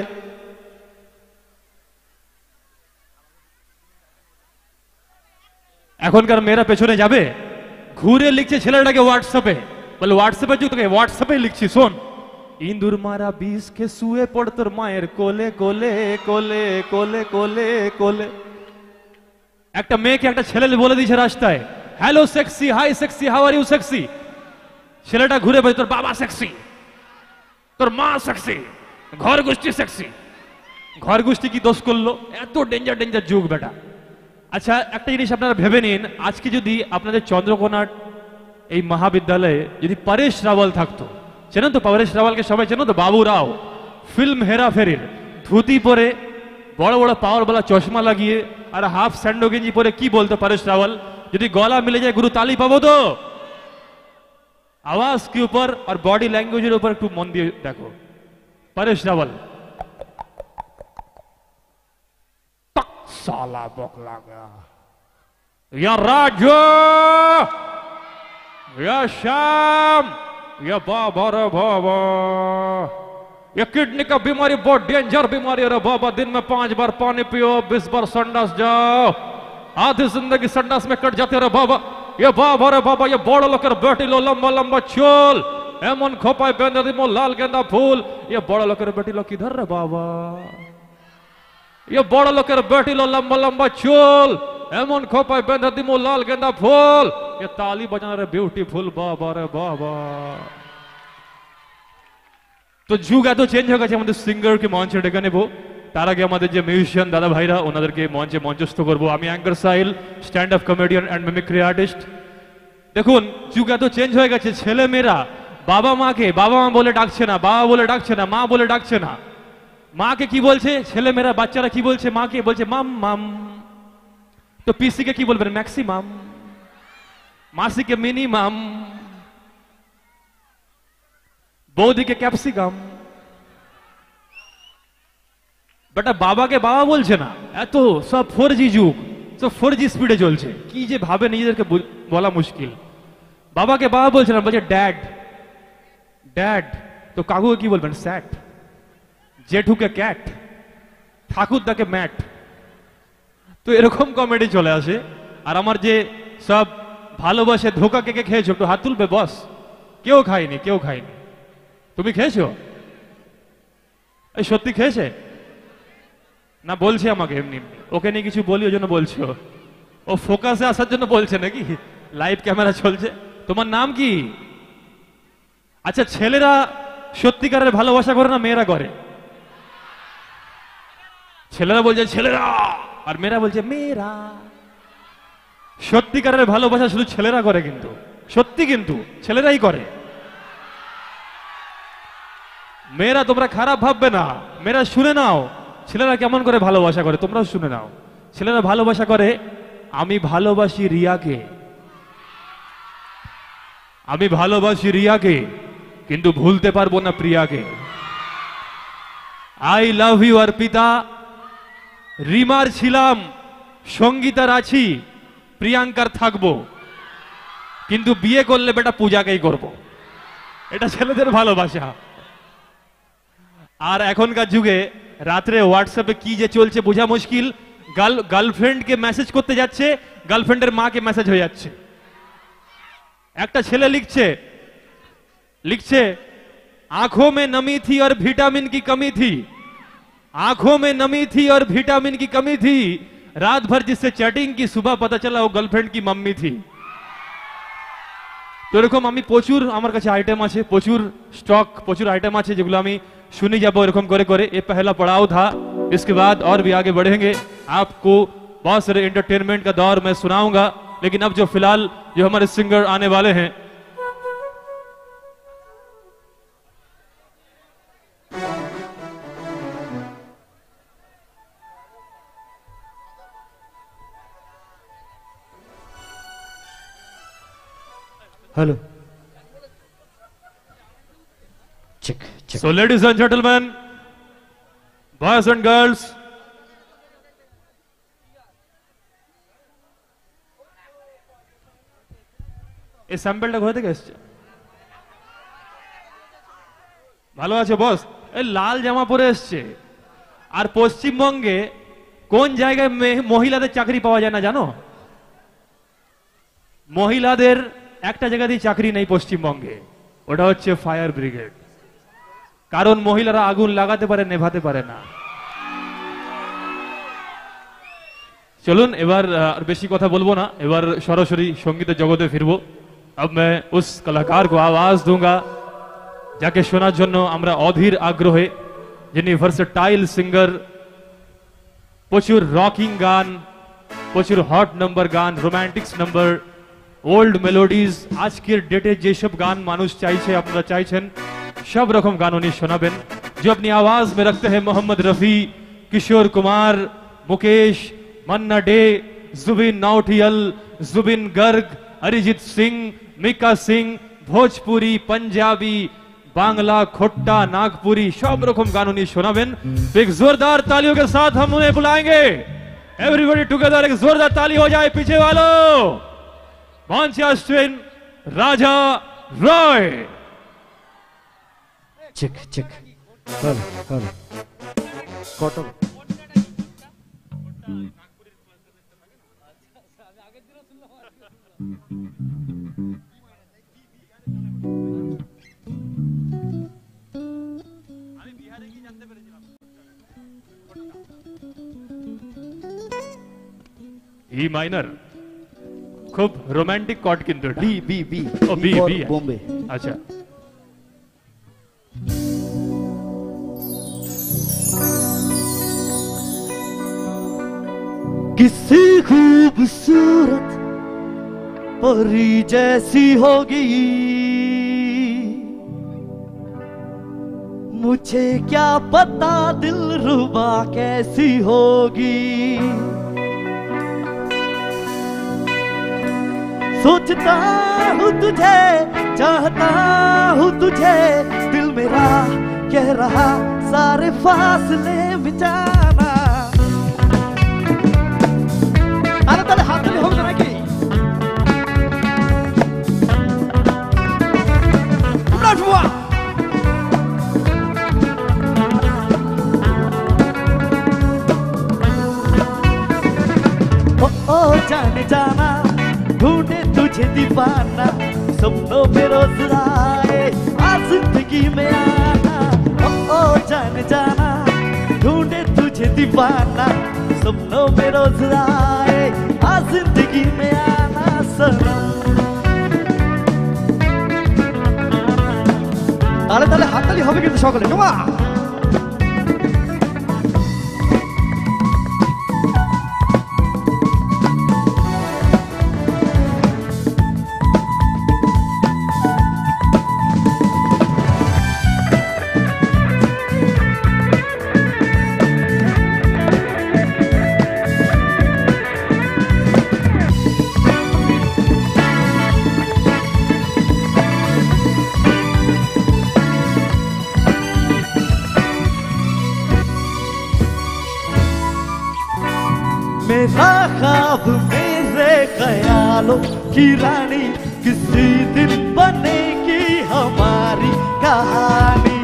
এখনকার মেয়েরা পেছনে যাবে, ঘুরে লিখছে ছেলেটাকে হোয়াটসঅ্যাপে, বলে হোয়াটসঅ্যাপে যুক্ত, হোয়াটসঅ্যাপে লিখছি শোন, ইন্দুর মারা বিষ কে শুয়ে পড় তোর মায়ের কোলে কোলে কোলে কোলে কোলে কোলে। একটা মেয়েকে একটা ছেলে বলে দিয়েছে রাস্তায়, hello sexy, hi sexy, how are you sexy. ছেলেটা ঘুরে বলে তোর বাবা সেক্সি, তোর মা সেক্সি, ঘর গোষ্ঠী সেক্সি। ঘর গোষ্ঠী কি দোষ করলো? এত ডেঞ্জার ডেঞ্জার যুগ বেটা। আচ্ছা একটা জিনিস আপনারা ভেবে নিন, আজকে যদি আপনাদের চন্দ্রকোনার এই মহাবিদ্যালয়ে যদি পরেশ রাওয়াল থাকতো, চেনো তো পরেশ রাওয়ালকে সবাই চেনো তো, বাবু রাও, ফিল্ম হেরাফেরির ধুতি পরে বড় বড় পাওয়ার वाला চশমা লাগিয়ে আর হাফ স্যান্ডো গেঞ্জি পরে কি বলতো পরেশ রাওয়াল, যদি গলা মিলে যায় গুরু তালি পাবো তো। आवाज के ऊपर और बॉडी लैंग्वेज ऊपर একটু মন দিয়ে দেখো, পরেশ রাওয়াল साला बकला गया, या राजू, या श्याम, या बाबा रे बाबा, ये किडनी का बीमारी बहुत डेंजर बीमारी है रे बाबा, दिन में 5 बार पानी पियो, 20 बार संडास जाओ, आधी जिंदगी संडास में कट जाते रे बाबा। ये बाबा रे बाबा, ये बड़ लोकर बेटी लो लंबा लंबा चोल, एमन खोपाय बेंदे दिमो लाल गेंदा फूल, ये बड़ लोकर बेटी लो किधर रे बाबा, ये बड़ लोकर बेटी लो लंबा लंबा चोल, एमन खोपाय बेंदे दिमो लाल गेंदा फूल, ये ताली बजाना रे ब्यूटीफुल बाबा रे बाबा। তো যুগ এত চেঞ্জ হয়ে গেছে, আমাদের সিঙ্গারকে মঞ্চে ডেকে নেব। তার আগে আমাদের যে মিউজিশিয়ান দাদা ভাইরা, ওনাদেরকে মঞ্চে মঞ্চস্থ করব। আমি anchor Sahil, stand up comedian and mimicry artist. দেখুন যুগ এত চেঞ্জ হয়ে গেছে, ছেলে মেয়েরা বাবা মাকে বাবা মা বলে ডাকছে না, বাবা বলে ডাকছে না, মা বলে ডাকছে না। মাকে কি বলছে ছেলে মেয়েরা, বাচ্চারা কি বলছে মাকে, বলছে মাম মাম। তো পিসিকে কি বলবেন, ম্যাক্সিমাম। মাসিকে মিনিমাম, বৌদিকে ক্যাপসিকাম। বেটা বাবাকে বাবা বলছে না, এত সব 4G যুগ, সব 4G স্পিডে চলছে, কি যে ভাবে নিজেদেরকে বলা মুশকিল। বাবাকে বাবা বলছে না, বলছে ড্যাড ড্যাড। তো কাকুকে কি বলবেন, স্যাট। জেঠুকে ক্যাট, ঠাকুরদাকে ম্যাট। তো এরকম কমেডি চলে আসে। আর আমার যে সব ভালোবাসে ধোকা কে কে খেয়েছো, একটু হাত তুলবে বস। কেউ খায়নি, কেউ খায়নি। তুমি খেয়েছো? এই সত্যি খেয়েছে না বলছে আমাকে এমনি এমনি, ওকে নিয়ে কিছু বলি ওই জন্য বলছো, ও ফোকাসে আসার জন্য বলছে নাকি, লাইভ ক্যামেরা চলছে। তোমার নাম কি? আচ্ছা ছেলেরা সত্যিকারের ভালোবাসা করে না মেয়েরা করে? ছেলেরা বলছে ছেলেরা, আর মেয়েরা বলছে মেয়েরা। সত্যিকারের ভালোবাসা শুধু ছেলেরা করে, কিন্তু সত্যি কিন্তু ছেলেরাই করে। মেয়েরা তোমরা খারাপ ভাববে না, মেয়েরা শুনে নাও ছেলেরা কেমন করে ভালোবাসা করে, তোমরাও শুনে নাও। ছেলেরা ভালোবাসা করে, আমি ভালোবাসি রিয়াকে, আমি ভালোবাসি রিয়াকে, কিন্তু ভুলতে পারবো না প্রিয়াকে। আই লাভ ইউ অর্পিতা, রিমার ছিলাম, সঙ্গীতার আছি, প্রিয়াঙ্কার থাকবো, কিন্তু বিয়ে করলে বেটা পূজাকেই করব। এটা ছেলেদের ভালোবাসা। আর এখনকার যুগে রাত্রে হোয়াটসঅ্যাপে কি যে চলছে বোঝা মুশকিল। গার্লফ্রেন্ডকে মেসেজ করতে যাচ্ছে, গার্লফ্রেন্ডের মাকে মেসেজ হয়ে যাচ্ছে। একটা ছেলে लिखছে आंखों में नमी थी और विटामिन की कमी थी, आंखों में नमी थी और विटामिन की कमी थी, रात भर जिससे चैटिंग की सुबह पता चला वो गर्लफ्रेंड की मम्मी थी। तो এরকম আমি প্রচুর আমার কাছে আইটেম আছে, প্রচুর স্টক, প্রচুর আইটেম আছে যেগুলো আমি শুনি যাব এরকম করে করে। ये पहला पड़ाव था, इसके बाद और भी आगे बढ़ेंगे। आपको बहुत सारे एंटरटेनमेंट का दौर मैं सुनाऊंगा, लेकिन अब जो फिलहाल जो हमारे सिंगर आने वाले हैं, hello check check. so ladies and gentlemen, boys and girls, এই স্যাম্পলটা কোথা থেকে এসেছে? ভালো আছে বস? এই লাল জামা পরে এসছে। আর পশ্চিমবঙ্গে কোন জায়গায় মহিলাদের চাকরি পাওয়া যায় না জানো? মহিলাদের একটা জায়গাতেই চাকরি নেই পশ্চিমবঙ্গে, ওটা হচ্ছে ফায়ার ব্রিগেড। কারণ মহিলারা আগুন লাগাতে পারে, নেভাতে পারে না। চলুন এবার আর বেশি কথা বলবো না, এবার সরাসরি সঙ্গীতের জগতে ফিরবো। अब मैं उस कलाकार को आवाज दूंगा যাকে শোনার জন্য আমরা অধীর আগ্রহে, যিনি ভার্সেটাইল সিঙ্গার, প্রচুর রকিং গান, প্রচুর হট নাম্বার গান, রোমান্টিক্স নাম্বার, ওল্ড মেলোডিজ, আজকের ডেটে যেসব গান মানুষ চাইছে, আপনারা চাইছেন, सब रकम गान उन्हें सुनाबेन, जो अपनी आवाज में रखते हैं मोहम्मद रफी, किशोर कुमार, मुकेश, मन्ना डे, जुबिन नौटियाल, जुबिन गर्ग, अरिजीत सिंह, मिका सिंह, भोजपुरी, पंजाबी, बांग्ला, खोट्टा, नागपुरी, सब रकम गान उन्हें सुनाबेन। तो एक जोरदार तालियों के साथ हम उन्हें बुलाएंगे। एवरीबॉडी टुगेदर, एक जोरदार ताली हो जाए पीछे वालों। मॉन्चास्टिन Raja Roy. Check check. Hello hello कॉटन। ई माइनर खूब रोमांटिक कॉर्ड किंतु B B B O B B Bombay. अच्छा किसी खूबसूरत परी जैसी होगी, मुझे क्या पता दिलरुबा कैसी होगी। सोचता हूँ तुझे, चाहता हूँ तुझे, दिल मेरा कह रहा सारे फासले मिटाना। अरे ताले हाथ में हो जरा की हुआ। ओ जाने जाना ढूंढे तुझे दीवाना, सपनों में रोज आए आ जिंदगी में आना। ओ जाने जाना ढूंढे तुझे दीवाना, सपनों में रोज आए आ जिंदगी में आना सनम। তালে তালে হাততালি হবে কিন্তু সকলে, জমা। मेरा ख्वाब मेरे ख्यालों की रानी, किसी दिन बनेगी हमारी कहानी।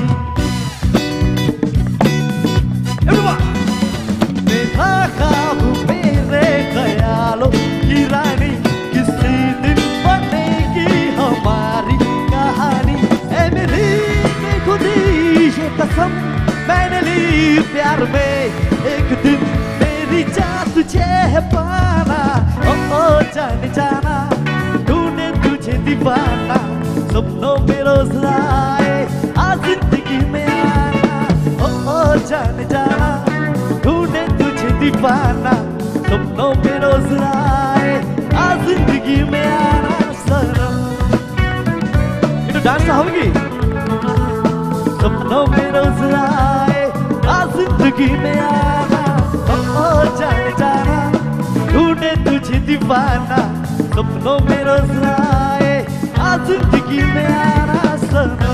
मेरा ख्वाब मेरे ख्यालों की रानी, किसी दिन बनेगी हमारी कहानी। ऐ मेरी खुदी ये कसम मैंने ली प्यार में, एक दिन मेरी जान तुझे है पाना। ओ जाने जाना ढूंढे तुझे दीवाना, सपनों में रोज आए आज जिंदगी में आना। ओ जाने जाना ढूंढे तुझे दीवाना, सपनों में रोज आए आज जिंदगी में आना। सनम इन्हें डांस होगी। सपनों में रोज आए आज जिंदगी में आना। ओ जाने जाना ढूंढे तुझे दीवाना, सपनों में रोज आए आज जिंदगी में आना। सनम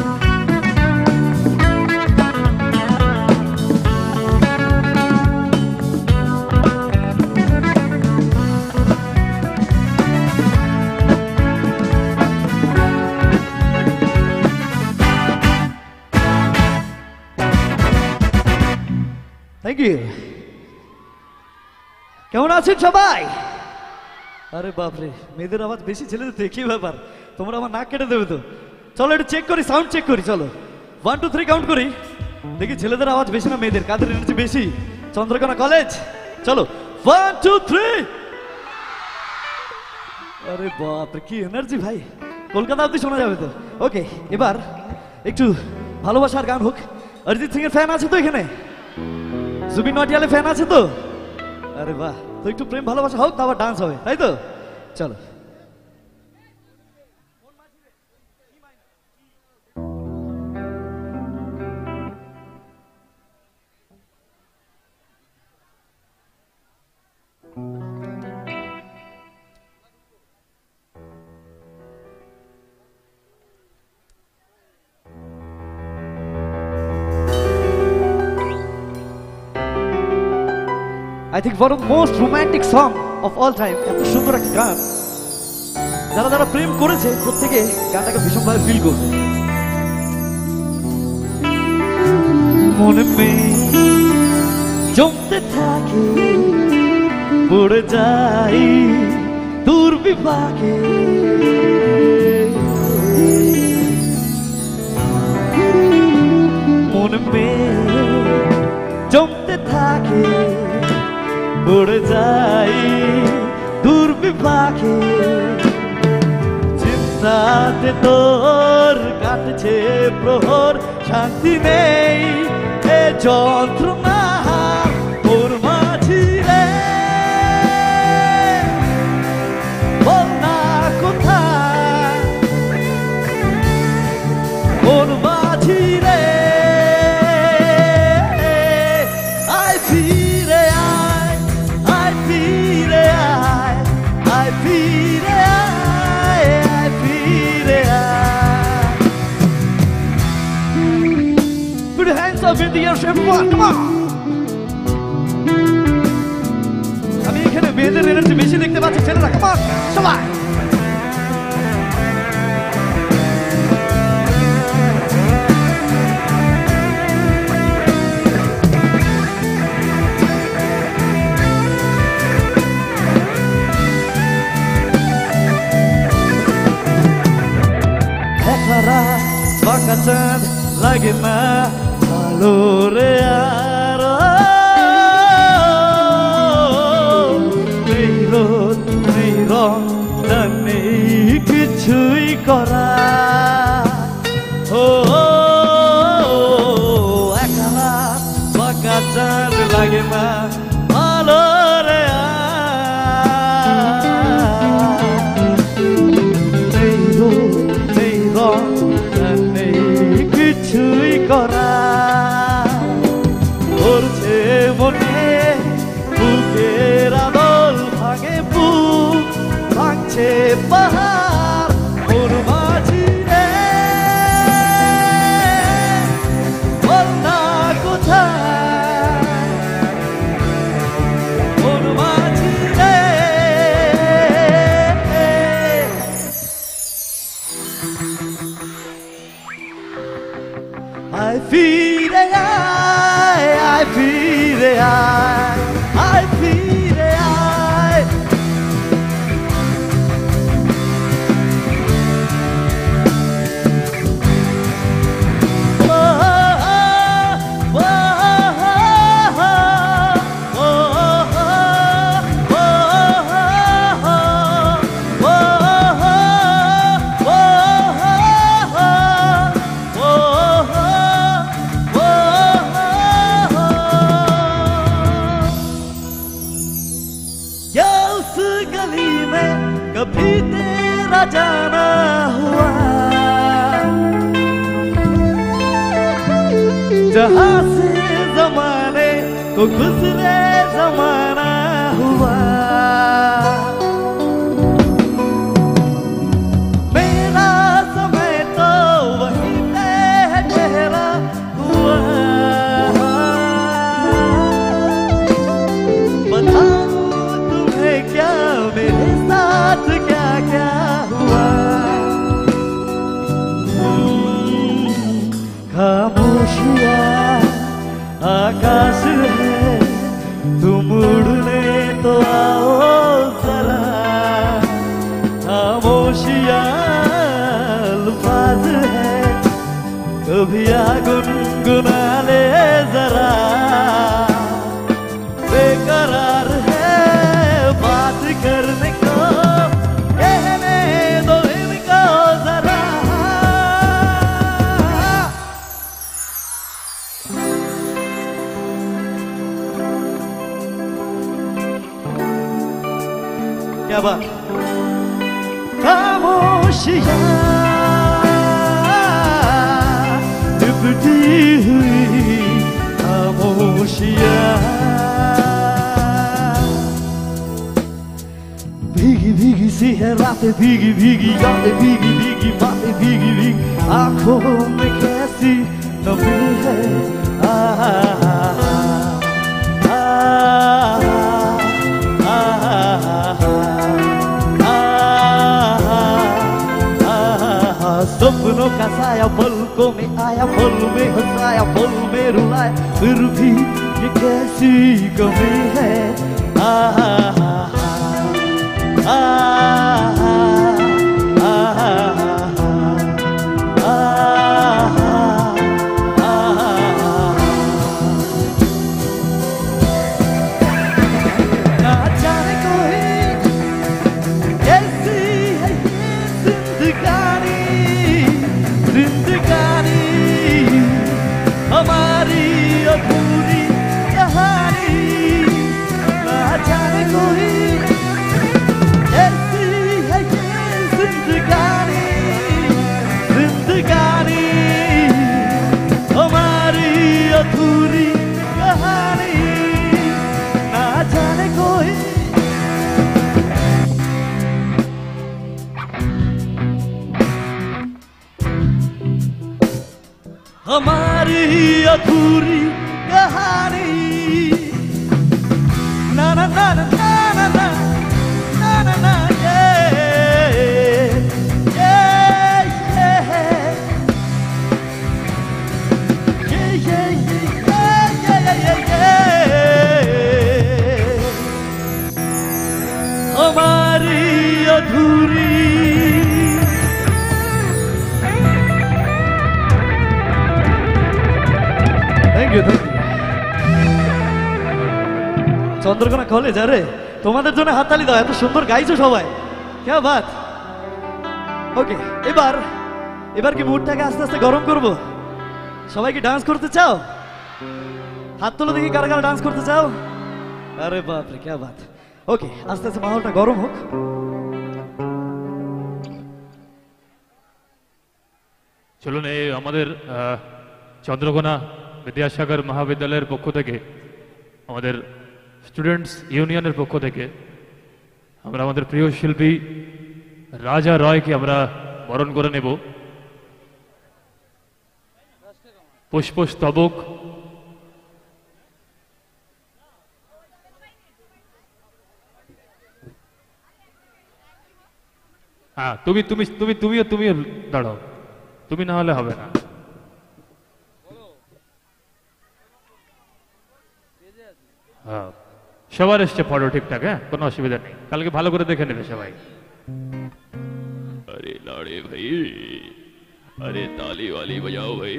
থ্যাংক ইউ। কেমন আছেন সবাই? আরে বাপরে, মেয়েদের আওয়াজ বেশি, ছেলেদের তো কি ব্যাপার? তোমরা আমার নাক কেটে দেবে তো। চলো একটু চেক করি, সাউন্ড চেক করি। চলো 1 2 3 কাউন্ট করি, দেখি ছেলেদের আওয়াজ বেশি না মেয়েদের, কাদের এনার্জি বেশি। চন্দ্রকোনা কলেজ, চলো 1 2 3। আরে বাপরে কি এনার্জি ভাই, কলকাতা অব্দি শোনা যাবে তো। ওকে, এবার একটু ভালোবাসার গান হোক। অরিজিৎ সিং এর ফ্যান আছে তো এখানে? জুবিন নটিয়ালের ফ্যান আছে তো? আরে বাহ, তো একটু প্রেম ভালোবাসা হোক, তারপর ডান্স হবে, তাই তো? চলো। I think one of the most romantic song of all time, এত সুন্দর একটা গান, যারা যারা প্রেম করেছে প্রত্যেকে গানটাকে ভীষণভাবে ফিল করবে। মনে জমতে থাকে পড়ে যাই দূর বিভাগে, মনে জমতে থাকে পড়ে যাই দূর বিভাগে। চিন্তাতে তোর কাটছে প্রহর, শান্তি নেই এ যন্ত্রণা ওর মাঝি রে। বল না কোথায় ওর মাঝি রে। আয় ফিরে আয়, আয় ফিরে আয়, আয় ফিরে আয়, আয় ফিরে আয়। Put your hands up in the air, everyone, come on! আমি এখানে মেয়েদের এনার্জি বেশি দেখতে পাচ্ছি, ছেলেরা come on, সবাই। বাঁকা চাঁদ লাগে না ভালো রে আর, নেই রোদ নেই রং নেই কিছুই করা। ও একলা বাঁকা চাঁদ লাগে না ভালো রে আর, নেই রোদ নেই রং কিছুই করা। করছে মনে বুকের আদল, ভাঙে বুক ভাঙছে পাহাড় ওর মাঝ আয়, আয় ফিরে আয়। कभी तेरा जाना हुआ, जहां से जमाने को गुजरे जमाना हुआ। मेरा समय तो वहीं पे है ठहरा हुआ। बताऊं तुम्हें क्या मेरे साथ क्या क्या हुआ। खामोशियाँ आकाश है, तुम उड़ने तो आओ जरा। खामोशियाँ अल्फाज है, कभी आ गुनगुना ले जरा। बेकरार है बात करने को, कहने दो इनको जरा। क्या बात। खामोशियाँ लिपटी हुई खामोशियाँ, भीगी भीगी सी है रातें, भीगी भीगी यादें, भीगी भीगी बातें, भीगी भीगी आंखों में कैसी नमी है। सपनों का साया पलकों में आया, पल में हंसाया, पल में रुलाया, फिर भी ये कैसी कमी है। हमारी अधूरी कहानी ना जाने कोई ऐसी है ये जिंदगानी। जिंदगानी हमारी अधूरी कहानी ना जाने कोई। हमारी अधूरी कहानी ना ना ना ना ना ना ना ना ना हमारी अधूरी। চন্দ্রকোনা কলেজ, আরে তোমাদের জন্য হাততালি দাও, এত সুন্দর গাইছো সবাই, क्या बात। ওকে, এবার কি মুডটাকে আস্তে আস্তে গরম করব। সবাই কি ডান্স করতে চাও? হাত তোলো দেখি কারা কারা ডান্স করতে চাও। আরে বাপ রে, क्या बात। ওকে, আস্তে আস্তে মাহলটা গরম হোক। চলুন এই আমাদের চন্দ্রকোনা বিদ্যাসাগর মহাবিদ্যালয়ের পক্ষ থেকে, আমাদের স্টুডেন্টস ইউনিয়নের পক্ষ থেকে আমরা আমাদের প্রিয় শিল্পী রাজা রয়কে আমরা বরণ করে নেব। পুষ্পস্তবক হ্যাঁ, তুমিও দাঁড়াও, তুমি না হলে হবে না। হ্যাঁ সবার এসছে ফটো ঠিকঠাক, হ্যাঁ কোনো অসুবিধা নেই, কালকে ভালো করে দেখে নেবে সবাই। अरे लाड़े भाई, अरे ताली वाली बजाओ भाई।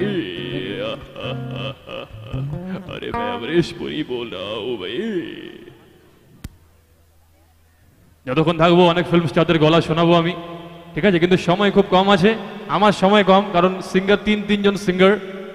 अरे मैं अमरीश पुरी बोल रहा हूँ भाई। যতক্ষণ থাকবো অনেক ফিল্ম স্টারদের গলা শোনাবো আমি, ঠিক আছে, কিন্তু সময় খুব কম আছে, আমার সময় কম, কারণ সিঙ্গার তিনজন সিঙ্গার।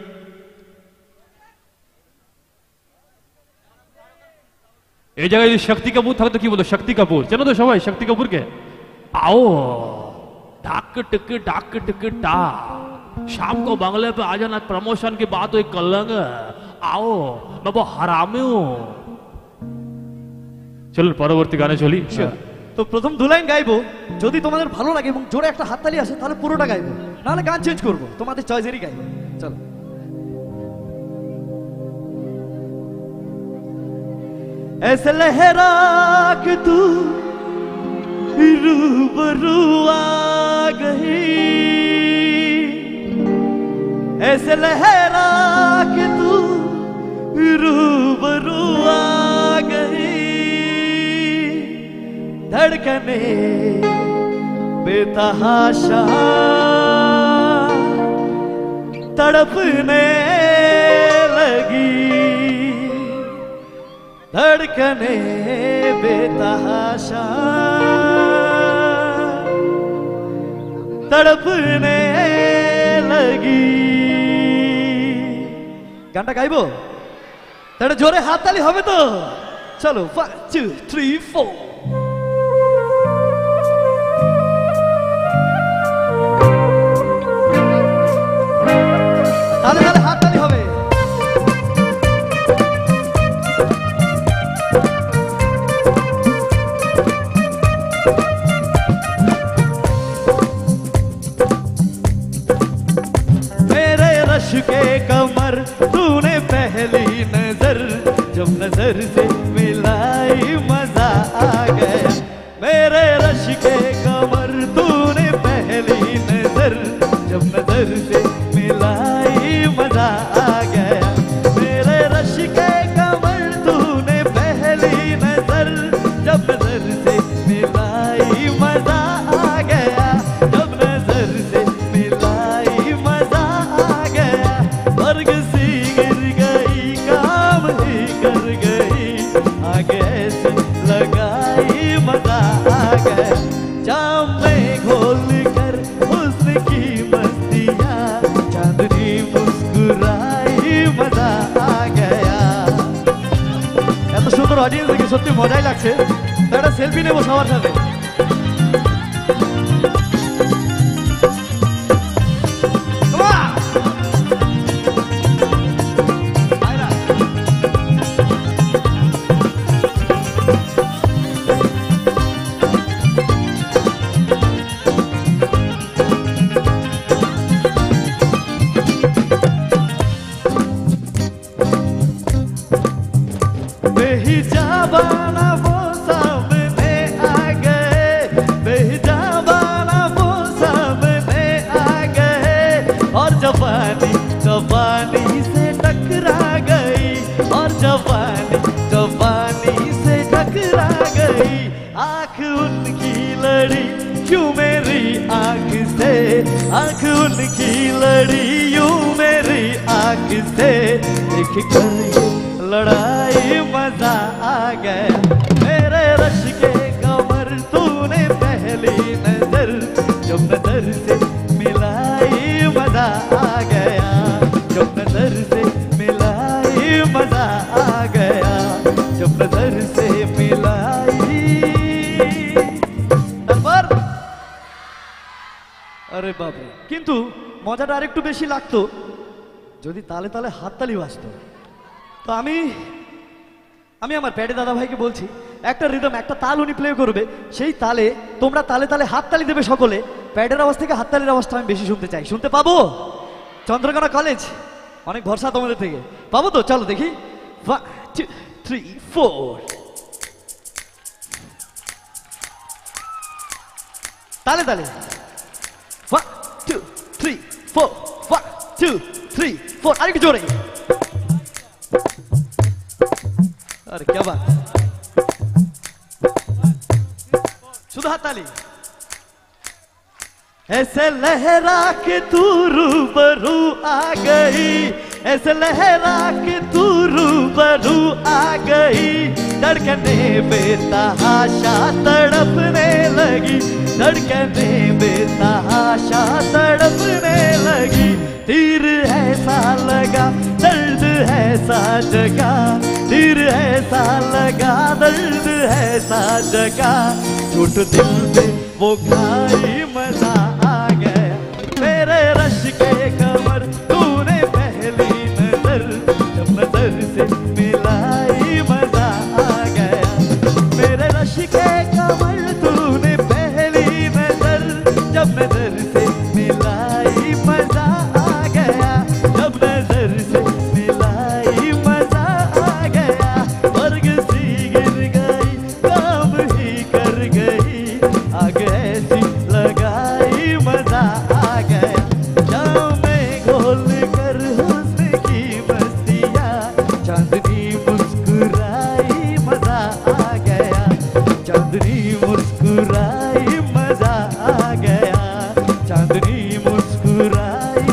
এই জায়গায় যদি শক্তি কাপুর থাকতো কি বলতো, শক্তি কাপুর চেনো তো সবাই শক্তি কাপুরকে? आओ ढाक टिक टा, शाम को बंगले पे आ जाना, प्रमोशन की बात हुई कर लेंगे, आओ मैं वो हरामी हूं। চলুন পরবর্তী গানে চলি। তো প্রথম দু লাইন গাইবো, যদি তোমাদের ভালো লাগে এবং জোরে একটা হাততালি আসে তাহলে পুরোটা গাইবো, নাহলে গান চেঞ্জ করবো, তোমাদের চয়েসেরই গাইবো। চলো। ऐसे लहरा के तू रूबरू आ गई, ऐसे लहरा के तू रूबरू आ गई, धड़कने बेतहाशा तड़पने लगी, धड़कने बेतहाशा तड़पने लगी। গানটা গাইবো তাহলে জোরে হাততালি হবে তো? চলো 1 2 3 4। তাহলে তাহলে হাততালি হবে। के कमर तूने पहली नजर, जब नजर से मिलाई मजा आ गया, मेरे रश के कमर तूने पहली नजर, जब नजर से मिलाई मजा आ गया, मेरे रश के कमर तूने पहली नजर, जब नजर से मिलाई मजा आ गया, जब नजर से मिलाई मजा आ गया, स्वर्ग सी गिर गई काम ही कर गई, आगे ऐसी लगाई मजा आ गया, जाम में घोल कर हुस्न की मस्तियाँ, चांदनी मुस्कुराई मजा आ गया। এত সুন্দর অডিয়েন্স দেখে সত্যি মজাই লাগছে, একটা সেলফি নেবো সবার সাথে। बेहिजाबाना वो सामने आ गए, बेहिजाबाना वो सामने आ गए, और जवानी जवानी से टकरा गई, और जवानी जवानी से टकरा गई, आंख उनकी लड़ी क्यों मेरी आंख से, आंख उनकी लड़ी यूं मेरी आंख से, देख कर लड़ाई मजा आ गया, मेरे रश के कमर तूने पहली नजर, जब नजर से मिलाई मजा आ गया, जब नजर से मिलाई मजा आ गया, जब नजर से मिलाई। তারপর আরে বাবা, কিন্তু মজাটা আরেকটু বেশি লাগতো যদি তালে তালে হাততালি বাজতো। তো আমি আমার প্যাডে দাদা ভাইকে বলছি একটা রিদম একটা তাল উনি প্লে করবে, সেই তালে তোমরা তালে তালে হাততালি দেবে সকলে, প্যাডের আওয়াজ থেকে হাততালির আওয়াজটা আমি বেশি শুনতে চাই। শুনতে পাবো? চন্দ্রকোনা কলেজ অনেক ভরসা তোমাদের থেকে, পাবো তো? চলো দেখি 1 2 3 4। তালে তালে 1 2 3 4 1 2 3 4। আরেকটু জোরে। अरे क्या बात, सुधा ताली। ऐसे लहरा के तू रूबरू आ गई, ऐसे लहरा के तू रूबरू आ गई, धड़कने बेतहाशा तड़पने लगी, धड़कने बेतहाशा तड़पने लगी। तीर ऐसा लगा दर्द ऐसा जगा, तीर ऐसा लगा दर्द ऐसा जगा, छूट दिल पे वो खाई मजा आ गया। मेरे रश के कमर तूने पहली नजर, जब नजर से मिलाई मजा आ गया। मेरे रश के कमर तूने पहली नजर, जब नजर से मिलाई मजा आ गया, जब नजर से मिलाई मजा आ गया। स्वर्ग सी गिर गई काम ही कर गई, आग ऐसी लगाई मजा आ गया। जाम में घोल कर हुस्न की मस्तियाँ, चांदनी मुस्कुराई मजा आ गया, चांदनी मुस्कुराई मजा आ गया, चांदनी मुस्कुराई।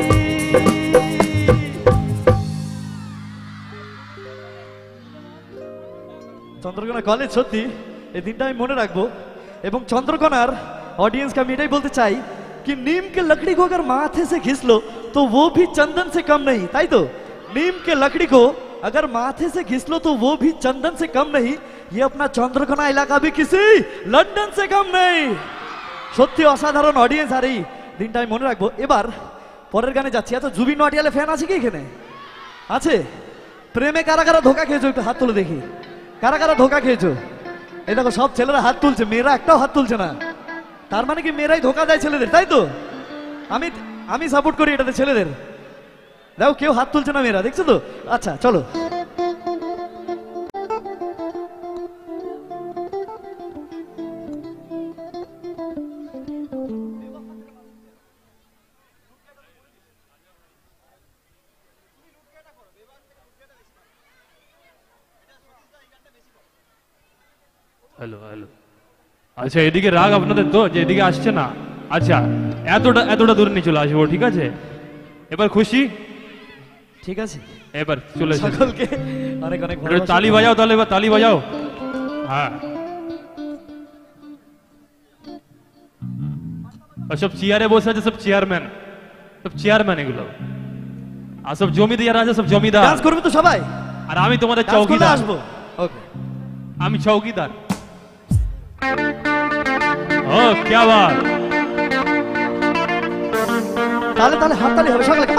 চন্দ্রকোনা কলেজ সত্যি এই দিনটা আমি মনে রাখবো। এবং চন্দ্রকোনার ऑडियंस का আমি এটাই বলতে চাই कि नीम के लकड़ी को अगर माथे से घिस लो तो वो भी चंदन से कम नहीं, ताई तो नीम के लकड़ी को अगर माथे से घिस लो तो वो भी चंदन से कम नहीं। ये अपना चंद्रकोना इलाका भी किसी लंदन से कम नहीं। সত্যি অসাধারণ অডিয়েন্স, আর এই দিনটা আমি মনে রাখবো। এবার পরের গানে যাচ্ছি। এত জুবিন নটিয়ালে ফ্যান আছে কি এখানে? আছে? প্রেমে কারা কারা ধোকা খেয়েছো একটু হাত তুলে দেখি। কারা কারা ধোকা খেয়েছো? এই দেখো সব ছেলেরা হাত তুলছে, মেয়েরা একটাও হাত তুলছে না। তার মানে কি মেয়েরাই ধোকা দেয় ছেলেদের, তাই তো? আমি সাপোর্ট করি এটাতে ছেলেদের। দেখো কেউ হাত তুলছে না মেয়েরা, দেখছো তো? আচ্ছা চলো। হ্যালো হ্যালো, আচ্ছা এদিকে রাগ আপনাদের তো যে এদিকে আসছে না। আচ্ছা এতটা দূরে নিয়ে চলে আসবো, ঠিক আছে? এবার খুশি? ঠিক আছে, এবার চলে এসো। সকলকে অনেক অনেক একটু তালি বাজাও তাহলে, এবার তালি বাজাও। হ্যাঁ, আর সব চেয়ারে বসে আছে, সব চেয়ারম্যান, সব চেয়ারম্যান এগুলো। আর সব জমিদার আছে, সব জমিদার। ডান্স করবে তো সবাই? আর আমি তোমাদের চৌকিদার আসবো। ওকে, আমি চৌকিদার। ও क्या बात। তাহলে তাহলে হাততালি হবে সকলে।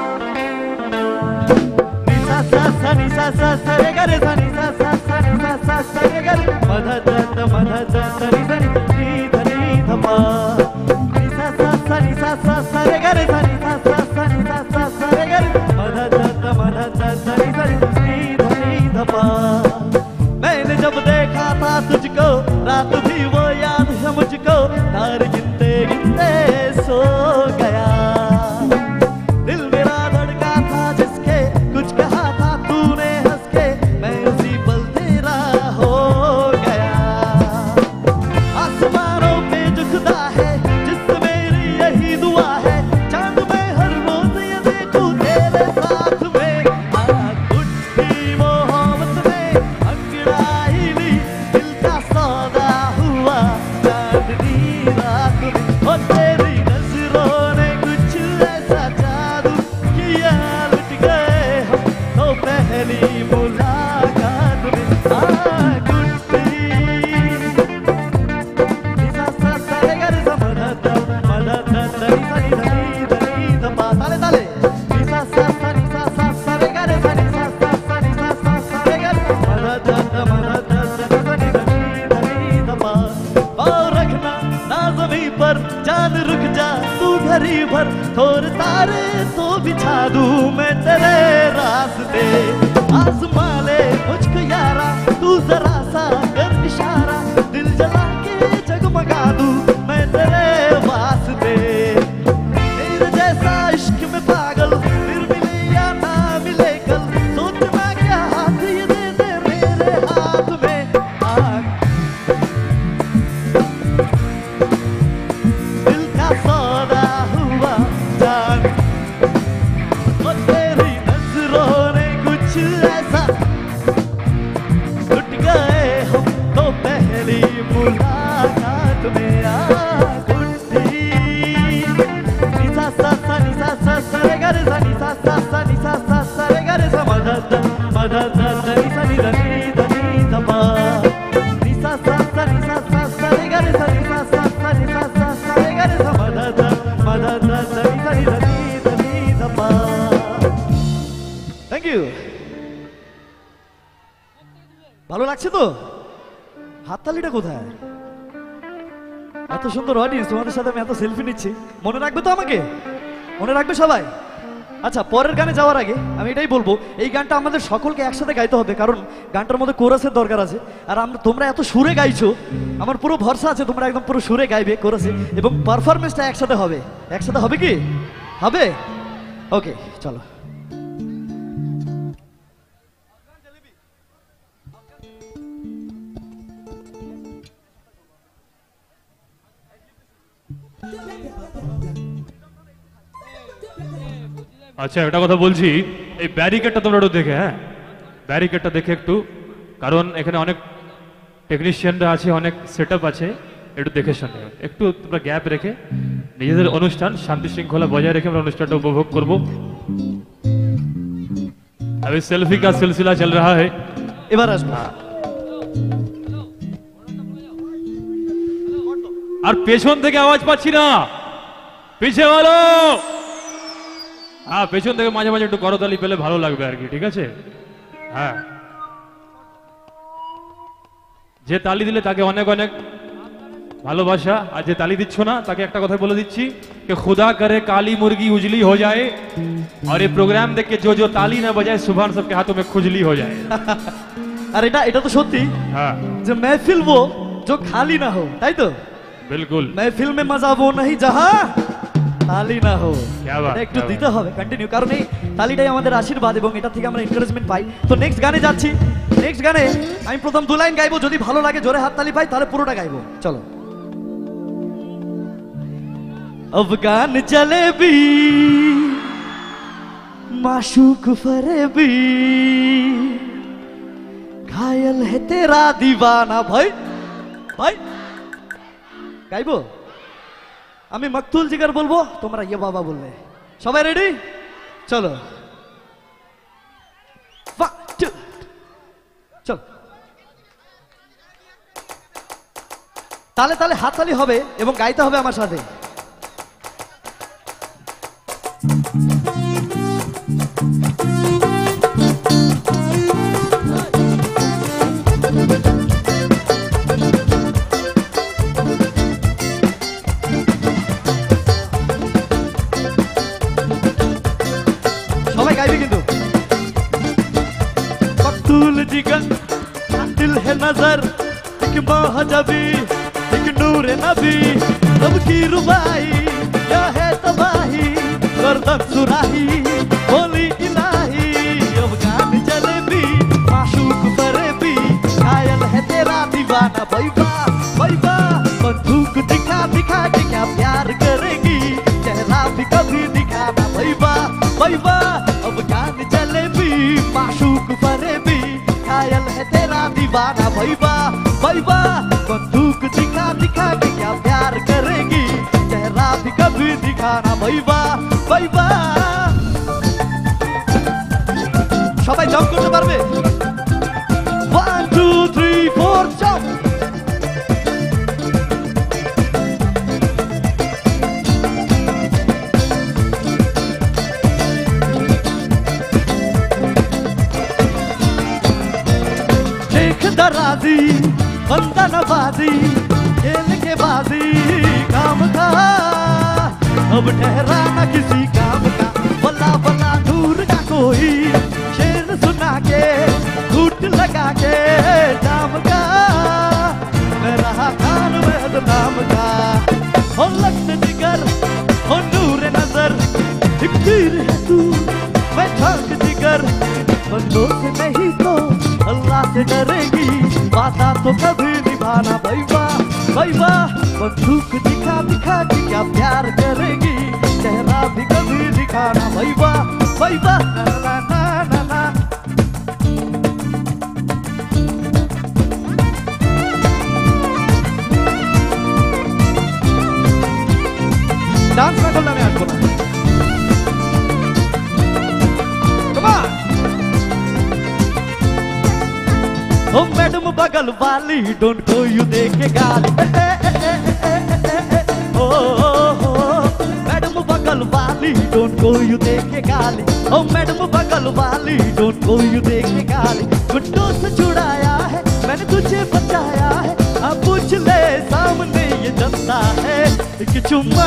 নিসা সা সা নিসা সা সা রে গা রে সা নিসা সা সা নিসা সা সা রে গা রে মধা দ দ মধা দ দ নি দ নি ध নি ध পা নিসা সা সা নিসা সা সা রে গা রে সা নিসা সা সা নিসা সা সা রে গা রে মধা द द মধা द द নি ध নি ध পা। मैंने जब देखा था तुझको रात भी वो याद है मुझको, तार गिनते गिनते सो गया। दिल मेरा धड़का था जिसके कुछ कहा था तूने हंस के, मैं उसी पल तेरा हो गया। आसमानों पे जो खुदा है जिससे मेरी यही दुआ है, चांद में हर रोज ये देखूं तेरे साथ में। उठती मोहब्बत में अंगड़ाई ली, दिल का सौदा हुआ चांदनी रात में। और तेरी नजरों ने कुछ ऐसा जादू किया, लुट गए हम तो पहली मुलाकात में। गुट्टी निसा सा सा रे गा रे सा मधा द द नी सा नी ध नी ध पा। ताले ताले निसा सा सा रे गा रे सा निसा सा सा रे गा रे मधा द द नी ध नी ध पा। पाँव रखना ना ज़मीं पर, जान रुक जा तू घड़ी भर, थोर तारे तो बिछा दूं मैं तेरे रास्ते। आज़मा ले मुझको यारा तू जरा सा कर इशारा, दिल जला के जगमगा दूं मैं तेरे वास्ते। तेरे जैसा इश्क में पागल फिर मिले या ना मिले कल, सोचना क्या हाथ ये दे दे मेरे ध ध ध नि सा नि ध नि ध पा नि सा सा सा नि सा सा सा रे ग रे सा नि सा सा सा नि सा सा सा रे ग रे सा म ध ध नि सा नि ध पा। Thank you. ভালো লাগছে তো? হাততালিটা কোথায়? এত সুন্দর অডিয়েন্স, তোমাদের সাথে আমি এত সেলফি নিচ্ছি, মনে রাখবে তো আমাকে? মনে রাখবে সবাই? আচ্ছা, পরের গানে যাওয়ার আগে আমি এটাই বলবো, এই গানটা আমাদের সকলকে একসাথে গাইতে হবে, কারণ গানটার মধ্যে কোরাসের দরকার আছে। আর তোমরা এত সুরে গাইছো, আমার পুরো ভরসা আছে তোমরা একদম পুরো সুরে গাইবে কোরাসে, এবং পারফরমেন্সটা একসাথে হবে। একসাথে হবে কি? হবে? ওকে, চলো। আচ্ছা, একটা কথা বলছি, এই ব্যারিকেডটা তোমরা একটু দেখে, হ্যাঁ ব্যারিকেডটা দেখে একটু, কারণ এখানে অনেক টেকনিশিয়ানরা আছে, অনেক সেটআপ আছে, একটু দেখে শুনে একটু তোমরা গ্যাপ রেখে নিজেদের অনুষ্ঠান শান্তি শৃঙ্খলা বজায় রেখে আমরা অনুষ্ঠানটা উপভোগ করব। अभी सेल्फी का सिलसिला चल रहा है। এবার আসবো। আর পেছন থেকে আওয়াজ পাচ্ছি না, পিছে বলো। হ্যাঁ, পেছন থেকে মাঝে মাঝে একটু করতালি পেলে ভালো লাগবে আর কি, ঠিক আছে? হ্যাঁ, যে তালি দিলে তাকে অনেক অনেক ভালোবাসা, আর যে তালি দিচ্ছ না তাকে একটা কথা বলে দিচ্ছি कि खुदा करे काली मुर्गी उजली हो जाए और ये प्रोग्राम देख के जो ताली ना बजाए सुबह सबके हाथों में खुजली हो जाए। আর এটা তো সত্যি, हाँ যে महफिल वो जो खाली ना हो, তাই তো? बिल्कुल। महफिल में मजा वो नहीं जहां তালি না হো। क्या बात, একটু क्या দিতে হবে কন্টিনিউ, কারণ এই তালিটাই আমাদের আশীর্বাদ এবং এটা থেকে আমরা এনকারেজমেন্ট পাই। তো নেক্সট গানে যাচ্ছি। নেক্সট গানে আমি প্রথম 2 লাইন গাইবো, যদি ভালো লাগে জোরে হাততালি পাই তাহলে পুরোটা গাইবো। চলো। अफगान जलेबी माशूक फरेबी घायल है तेरा दीवाना। भाई भाई গাইবো? আমি মকতুল জিগার বলবো, তোমরা ইয়ে বাবা বলবে। সবাই রেডি? চলো। চলো, তালে তালে হাততালি হবে এবং গাইতে হবে আমার সাথে। সবাই গাইবে কিন্তু। मकतूल जिगर दिल है नजर, एक महजबी एक नूर नबी, सबकी रुबाई या है तबाही, गर्दन सुराही बोली इलाही। अफगान जलेबी माशूक फरेबी घायल है तेरा दीवाना। बैबा बैबा बंदूक दिखा दिखा के क्या प्यार करेगी, चेहरा भी कभी दिखाना। बैबा बैबा अफगान जलेबी माशूक फरेबी घायल है तेरा दीवाना। बैबा बैबा बंदूक दिखा दिखा के क्या प्यार करेगी, चेहरा भी कभी दिखाना। बैबा बैबा সবাই জাম্প করতে পারবে? 1 2 3 4 জাম্প। दराजी बंदा नवाजी खेल के बाजी काम का, अब ठहरा न किसी काम का। बल्ला बल्ला दूर का कोई शेर सुना के घूट लगा के जाम का, मैं रहा खान वहद नाम का। हो लख्त जिगर हो नूर नजर, एक तीर है तू मैं झांक जिगर, बंदों से नहीं तो अल्लाह से डरेगी, वादा तो कभी निभाना। बैबा बैबा बंदूक दिखा दिखा के क्या प्यार करेगी, चेहरा भी कभी दिखाना। बैबा बैबा ना ना ना ना ना। डांस ना करना मैं आपको ना। Come on! ओ मैडम बगल वाली डोंट गो यू दे के गाली मैडम बगल वाली डोंट गो यू दे के गाली ओ मैडम बगल वाली डोंट गो यू दे के गाली गुड्डों से छुड़ाया है मैंने तुझे बचाया है अब पूछ ले सामने ये जनता है एक चुम्मा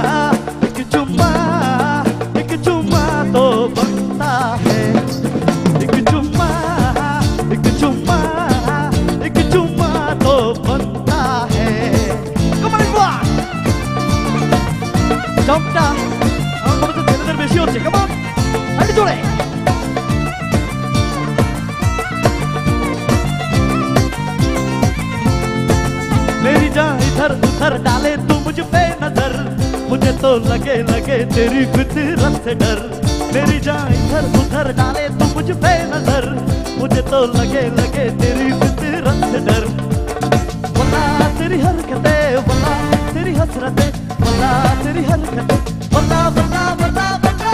तो बनता है एक चुम्मा तो बनता है চমটা আমার তো ছেলেদের বেশি হচ্ছে কেমন আরে জোরে मेरी जान इधर उधर डाले तू मुझ पे नजर मुझे तो लगे लगे तेरी फितरत से डर मेरी जान इधर उधर डाले तू मुझ पे नजर मुझे तो लगे लगे तेरी फितरत से डर वल्ला तेरी हरकतें वल्ला तेरी हसरतें वल्ला तेरी हरकतें वल्ला वल्ला वल्ला वल्ला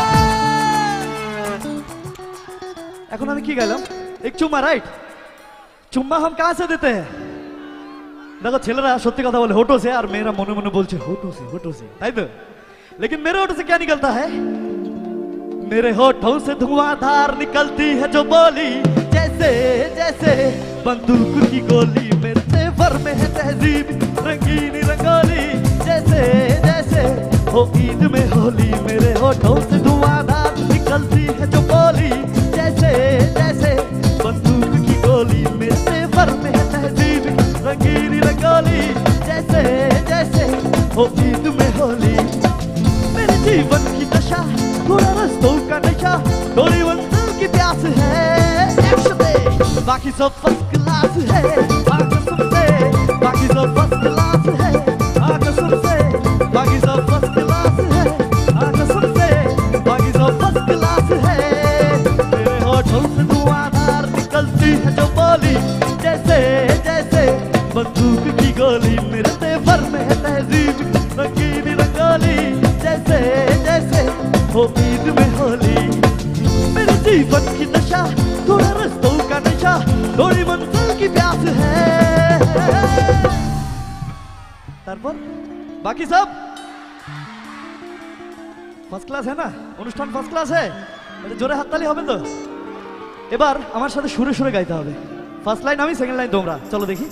এখন আমি কি গাইলাম এক চুম্মা রাইট চুম্মা हम कहां से देते हैं देखो ছেলেরা সত্যি কথা বলে होठों से और मेरा মনে মনে বলছে होठों से তাই তো लेकिन मेरे होठों से क्या निकलता है मेरे होठों से धुआंधार निकलती है जो बोली जैसे जैसे बंदूक की गोली मेरे तेवर में है तहजीब रंगीनी रंगोली जैसे जैसे हो ईद में होली मेरे होठों से धुआंधार निकलती है जो बोली जैसे जैसे बंदूक की गोली मेरे तेवर में है तहजीब रंगीनी रंगोली जैसे जैसे हो ईद में होली मेरे जीवन की दशा थोड़ा रस्तों का नशा थोड़ी मंजिल की प्यास है बाकी सब फर्स्ट क्लास है कसम से बाकी सब फर्स्ट क्लास है कसम से बाकी सब फर्स्ट क्लास है कसम से बाकी सब फर्स्ट क्लास है मेरे होठों से धुआंधार निकलती है जो बोली जैसे जैसे बंदूक की गोली मेरे तेवर में है तहजीब रंगीनी रंगोली जैसे जैसे हो ईद में होली मेरे जीवन की दशा थोड़ा रस्तों का नशा थोड़ी मंजिल की प्यास है তারপর বাকি সব ফার্স্ট ক্লাস है ना অনুষ্ঠান ফার্স্ট ক্লাস है জোরে হাততালি হবে তো এবার আমার সাথে সুরে সুরে গাইতে হবে ফার্স্ট লাইন আমি সেকেন্ড লাইন তোমরা চলো দেখি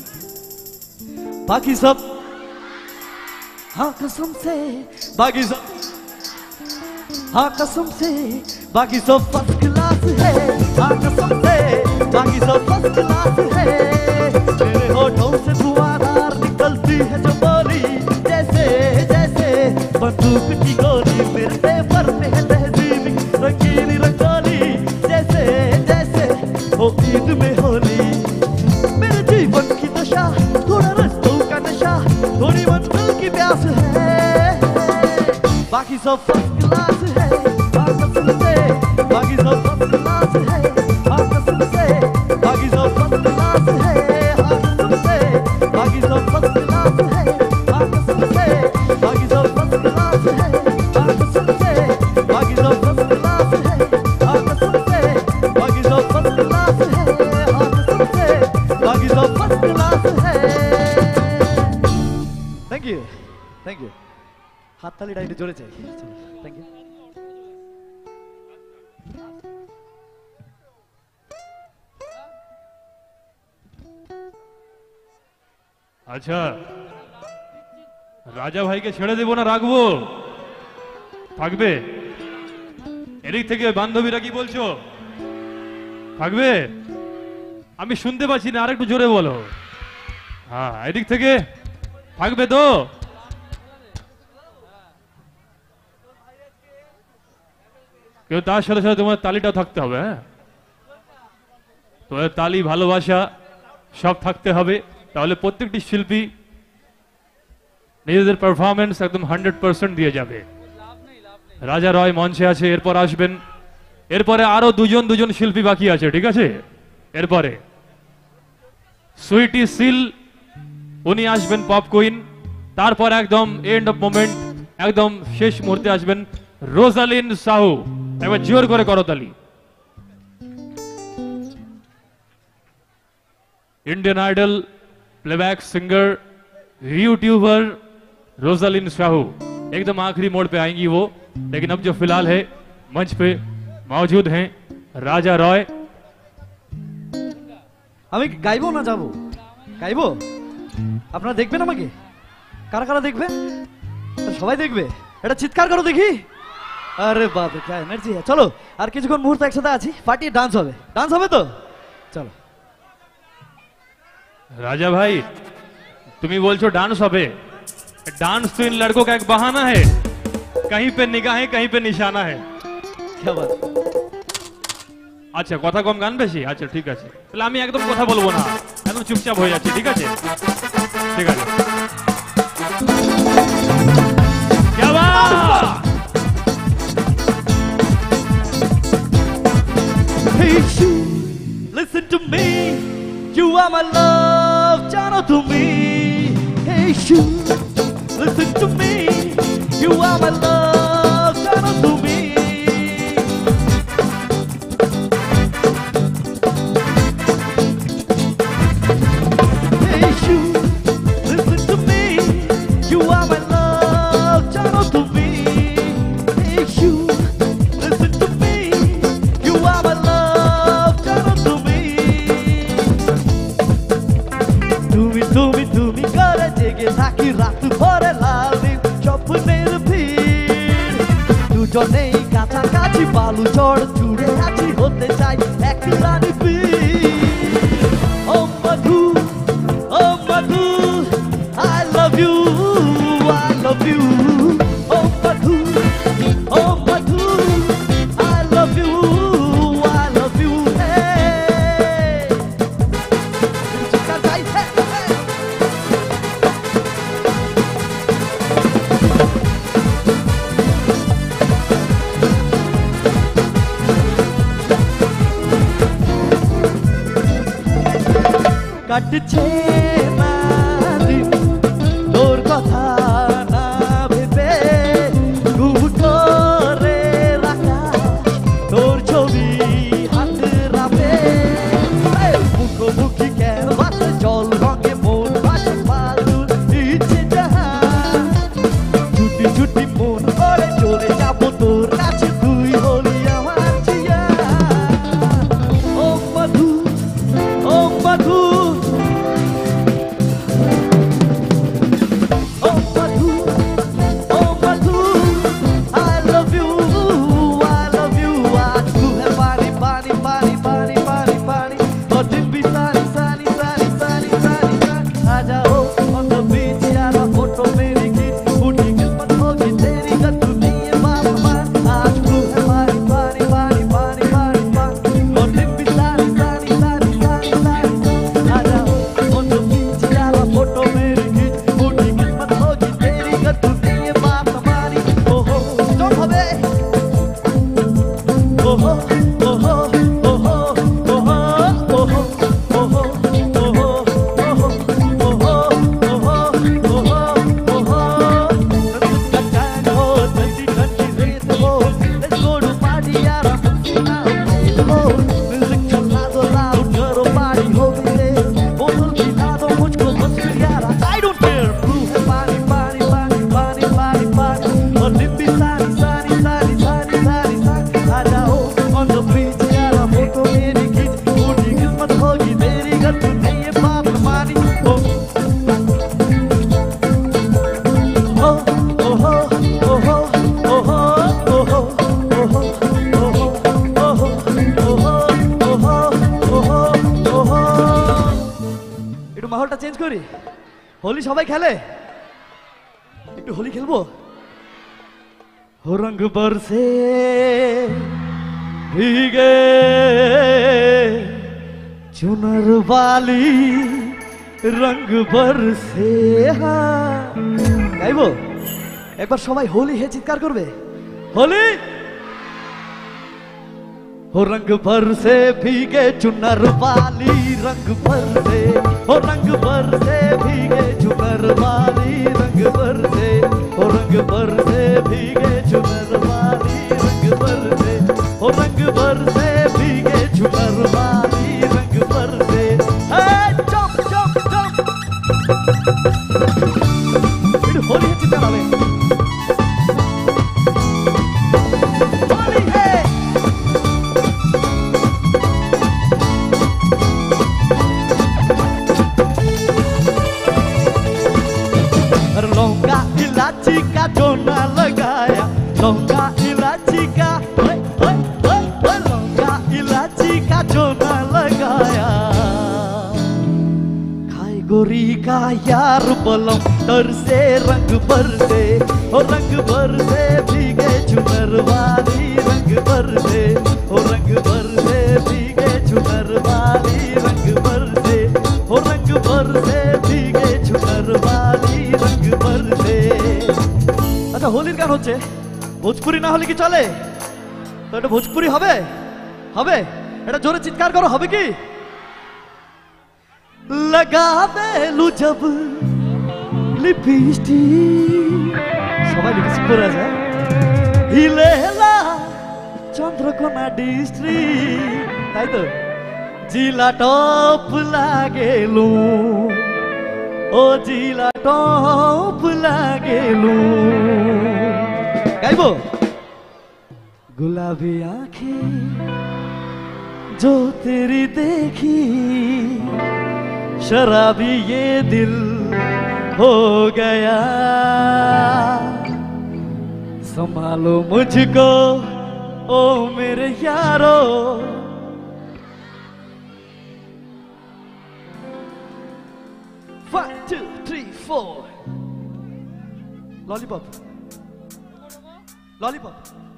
बाकी सब हाँ कसम से बाकी सब हाँ कसम से बाकी सब फर्स्ट क्लास है हाँ कसम से बाकी सब फर्स्ट क्लास है मेरे होठों से धुआंधार निकलती है जो बोली जैसे जैसे बंदूक की गोली मेरे तेवर में है तहजीब रंगीनी रंगोली जैसे जैसे हो ईद में होली मेरे जीवन की दशा थोड़ा रस्तों का नशा थोड़ी मंजिल की प्यास है बाकी सब फर्स्ट क्लास है कसम से बाकी सब फर्स्ट क्लास है कसम से बाकी सब फर्स्ट क्लास है कसम से बाकी सब फर्स्ट क्लास है कसम से बाकी सब फर्स्ट क्लास है कसम से बाकी सब फर्स्ट क्लास है कसम से बाकी सब फर्स्ट क्लास है कसम से बाकी सब फर्स्ट क्लास है थैंक यू हातताली डाइटे जोड़े चाहिए थैंक यू আচ্ছা রাজা ভাইকে ছেড়ে দেব না রাখবো থাকবে এদিক থেকে বান্ধবীরা কি বলছো থাকবে আমি শুনতে পাচ্ছি না আরেকটু জোরে বলো হ্যাঁ এদিক থেকে থাকবে তো কেউ তার সাথে সাথে তোমার তালিটাও থাকতে হবে হ্যাঁ তোমার তালি ভালোবাসা সব থাকতে হবে তাহলে প্রত্যেকটি শিল্পী নিজেদের পারফরম্যান্স একদম 100% দিয়ে যাবে রাজা রয় মঞ্চে আছে এরপর আসবেন এরপরে আরো দুজন শিল্পী বাকি আছে ঠিক আছে এরপরে সুইটি সিল উনি আসবেন পপ কুইন তারপর একদম এন্ড অফ মোমেন্ট একদম শেষ মুহূর্তে আসবেন রোজালিন সাহু একবার জোর করে করতালি Indian Idol playback singer YouTuber Rojalin Sahu एकदम आखिरी मोड़ पे आएंगी वो, लेकिन अब जो फिलहाल है मंच पे मौजूद हैं राजा रॉय। আমি গাইবো না যাবো? গাইবো? আপনারা দেখবেন আমাকে? কারা কারা দেখবে? সবাই দেখবে? এটা চিৎকার করো দেখি। আরে বাপ রে, क्या एनर्जी है। চলো আর কিছুক্ষণ মুহূর্ত একসাথে আছি, পার্টি ডান্স হবে। ডান্স হবে তো? চলো। राजा भाई तुम्ही बोलছো डांस হবে, डांस तो इन लड़कों का एक बहाना है, कहीं पे निगाहें कहीं पे निशाना है। क्या बात। আচ্ছা কথা কম গান বেশি, আচ্ছা ঠিক আছে, তাহলে আমি একদম কথা বলবো না, একদম চুপচাপ হয়ে যাচ্ছি, ঠিক আছে ঠিক আছে। क्या बात। Hey, listen to me, you are my love, channel to me. Hey, listen to me, you are my love, channel to me. Hey, listen to me, you are my love, channel to me. Hey, listen to me, you are my love, channel to me. তুমি করে জেগে থাকি রাত ভরে লাল নীল স্বপ্নের ভিড়, দুজনেই কাছাকাছি বালু চড় জুড়ে আছি, হতে চাই এক রানী বীর। ও মধু, ও মধু, I love you, I love you. O Madhu, O Madhu, I love you, I love you. Hey, চিৎকার চাই, hey, hey. কাটছে না দিন তোর কথা না ভেবে, ঘুম করে রাখা তোর ছবি হাত রাবে, মুখোমুখি ক্যানভাসে জল রঙে মন ভাসে ফালতু ইচ্ছে যাহা, ছুটি ছুটি মন করে চলে যাবো তোর কাছে, তুই হলি আমার জিয়া। ও মধু, ও মধু, মাহলটা চেঞ্জ করি। হোলি সবাই খেলে, একটু হোলি খেলবো। हो रंग बरसे भीगे चुनर वाली रंग बरसे। গাইবো একবার সবাই হোলি হে চিৎকার করবে, হোলি। हो रंग बरसे भीगे चुनर वाली रंग बरसे, हो रंग बरसे भीगे चुनर वाली रंग बरसे, हो रंग बरसे भीगे चुनर वाली रंग बरसे, हो रंग बरसे भीगे चुनर वाली रंग बरसे। ना लगाया। खाए गोरी का यार बलम तर से रंग भर से, ओ रंग भर से भीगे चुनर वाली रंग भर से, ओ रंग भर से भीगे चुनर वाली रंग भर से, ओ रंग भर से भीगे चुनर वाली रंग भर से। अच्छा होलिर गान হচ্ছে ভোজপুরি না হলে কি চলে? তো এটা ভোজপুরি হবে? হবে? এটা জোরে চিৎকার করো, হবে কি? लगावे लू जब लिपस्टिक, সবাই লিপস্টিক পরে আছে, হিলেলা চন্দ্রকোনা ডিস্ট্রিক্ট, তাই তো? জিলা টপ লাগেলু, ও জিলা টপ লাগেলু। গাইবো? गुलाबी आंखें जो तेरी देखी, शराबी ये दिल हो गया। संभालो मुझको ओ मेरे यारो, one two three four, lollipop lollipop.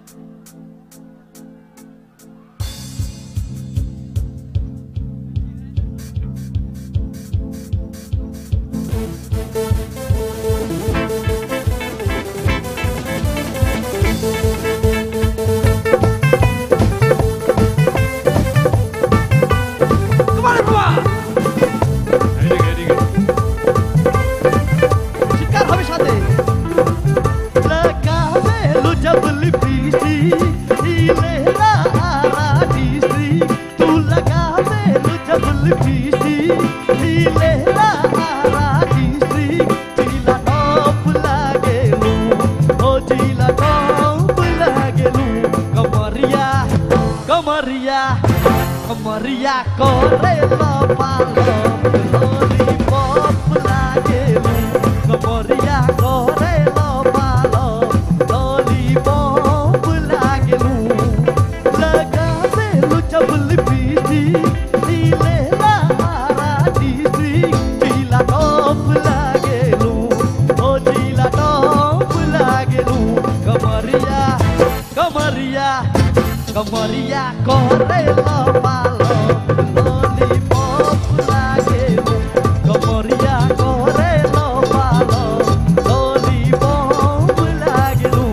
Maria correlo palo, lollipop लागेलू, Maria correlo palo, lollipop लागेलू। लगावेलू जब लिपस्टिक, नीलेला डिस्ट्रिक्ट, जिला टॉप लागेलू, ओ जिला टॉप लागेलू। कमरिया कमरिया कमरिया correlo palo, lollipop लागेलू, कमरिया correlo palo, lollipop लागेलू।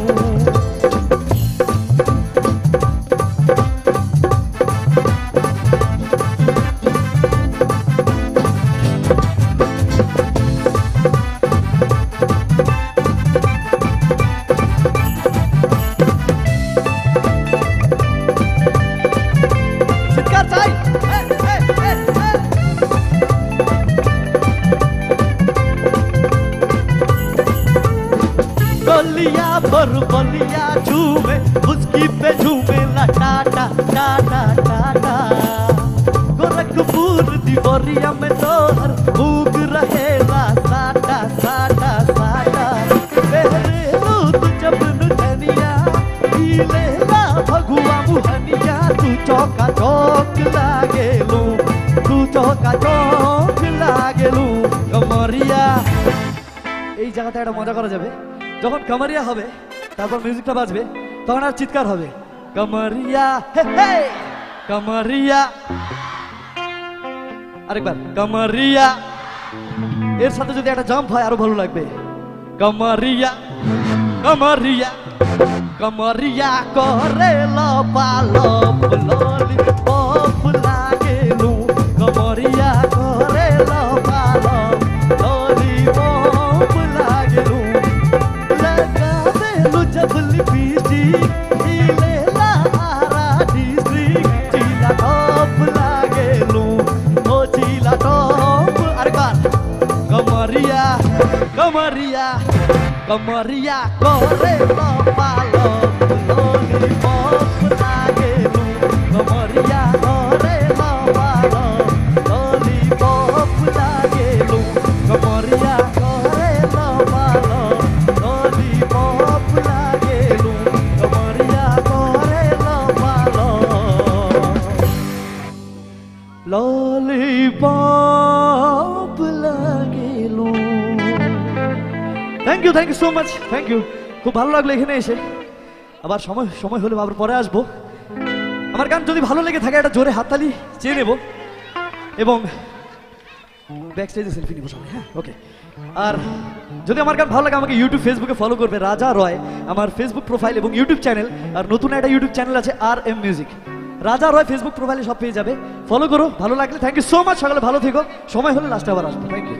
बलिया पर बलिया झूमे, उसकी पे झूमे ला टाटा टाटा टाटा। गोरखपुर दिवरिया में तोहर भूख रहेला साटा साटा साटा। पहले तू जब धनिया हीलेला भगुआ मुहनिया, तू चौका चौक लागेलू, तू चौका चौक लागेलू। कमरिया এই জায়গাটা একটা মজা করা যাবে, যখন কামারিয়া হবে তারপর মিউজিকটা বাজবে তখন আর চিৎকার হবে, কামারিয়া হে হে কামারিয়া। আরেকবার কামারিয়া, এর সাথে যদি একটা জাম্প হয় আরো ভালো লাগবে। কামারিয়া কামারিয়া কামারিয়া করেলো পালো, ললিপপ লাগেলু, কামারিয়া করেলো পালো, ললিপপ लागेलू। लगावेलू जब लिपस्टिक, नीलेला डिस्ट्रिक्ट, जिला टॉप लागेलू, ओ जिला टॉप। अरे बार कमरिया कमरिया कमरिया करेलो पालो, लॉलीपॉप लागेलू, कमरिया करेलो पालो, लॉलीपॉप लागेलू, कमरिया करेलो पालो, लॉलीपॉप लागेलू, कमरिया करेलो पालो। ললিপপ লাগিল। Thank you so much, thank you. খুব ভালো লাগলো এখানে এসে। আবার সময় সময় হলে আবার পরে আসবো। আমার গান যদি ভালো লেগে থাকে একটা জোরে হাততালি চেয়ে নেব এবং ব্যাক স্টেজে সেলফি নিব সবাই। হ্যাঁ, ওকে। আর যদি আমার গান ভালো লাগে আমাকে ইউটিউব ফেসবুকে ফলো করবে, রাজা রয় আমার ফেসবুক প্রোফাইল এবং ইউটিউব চ্যানেল। আর নতুন একটা ইউটিউব চ্যানেল আছে RM music, Raja Roy Facebook প্রোফাইলে সব পেয়ে যাবে, ফলো করো। ভালো লাগলে থ্যাংক ইউ সো মাচ। সকালে ভালো থেকো, সময় হলে লাস্টে আবার আসবো। Thank you.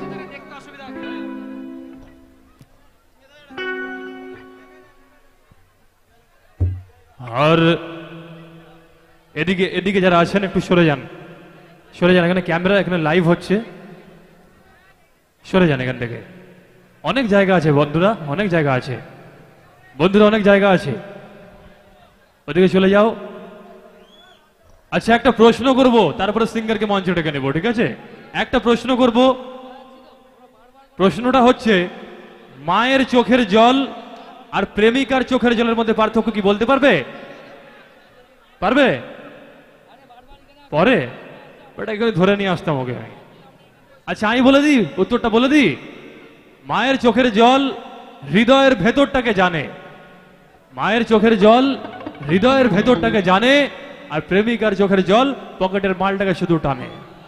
আর এদিকে এদিকে যারা আছেন একটু সরে যান, সরে যান। এখানে ক্যামেরা, এখানে লাইভ হচ্ছে, সরে যান এখান থেকে। অনেক জায়গা আছে বন্ধুরা, অনেক জায়গা আছে বন্ধুরা, অনেক জায়গা আছে, ওদিকে চলে যাও। আচ্ছা, একটা প্রশ্ন করব, তারপরে সিঙ্গারকে মঞ্চে ডেকে নেব, ঠিক আছে? একটা প্রশ্ন করব। প্রশ্নটা হচ্ছে, মায়ের চোখের জল আর প্রেমিকার চোখের জলের মধ্যে পার্থক্য কি বলতে পারবে? পারবে? পরে ওটা এখানে ধরে নিয়ে আসতাম ওকে। আচ্ছা, আমি বলে দিই, উত্তরটা বলে দিই। মায়ের চোখের জল হৃদয়ের ভেতরটাকে জানে, মায়ের চোখের জল হৃদয়ের ভেতরটাকে জানে, আর প্রেমিকার চোখের জল পকেটের মালটাকে শুধু টানে।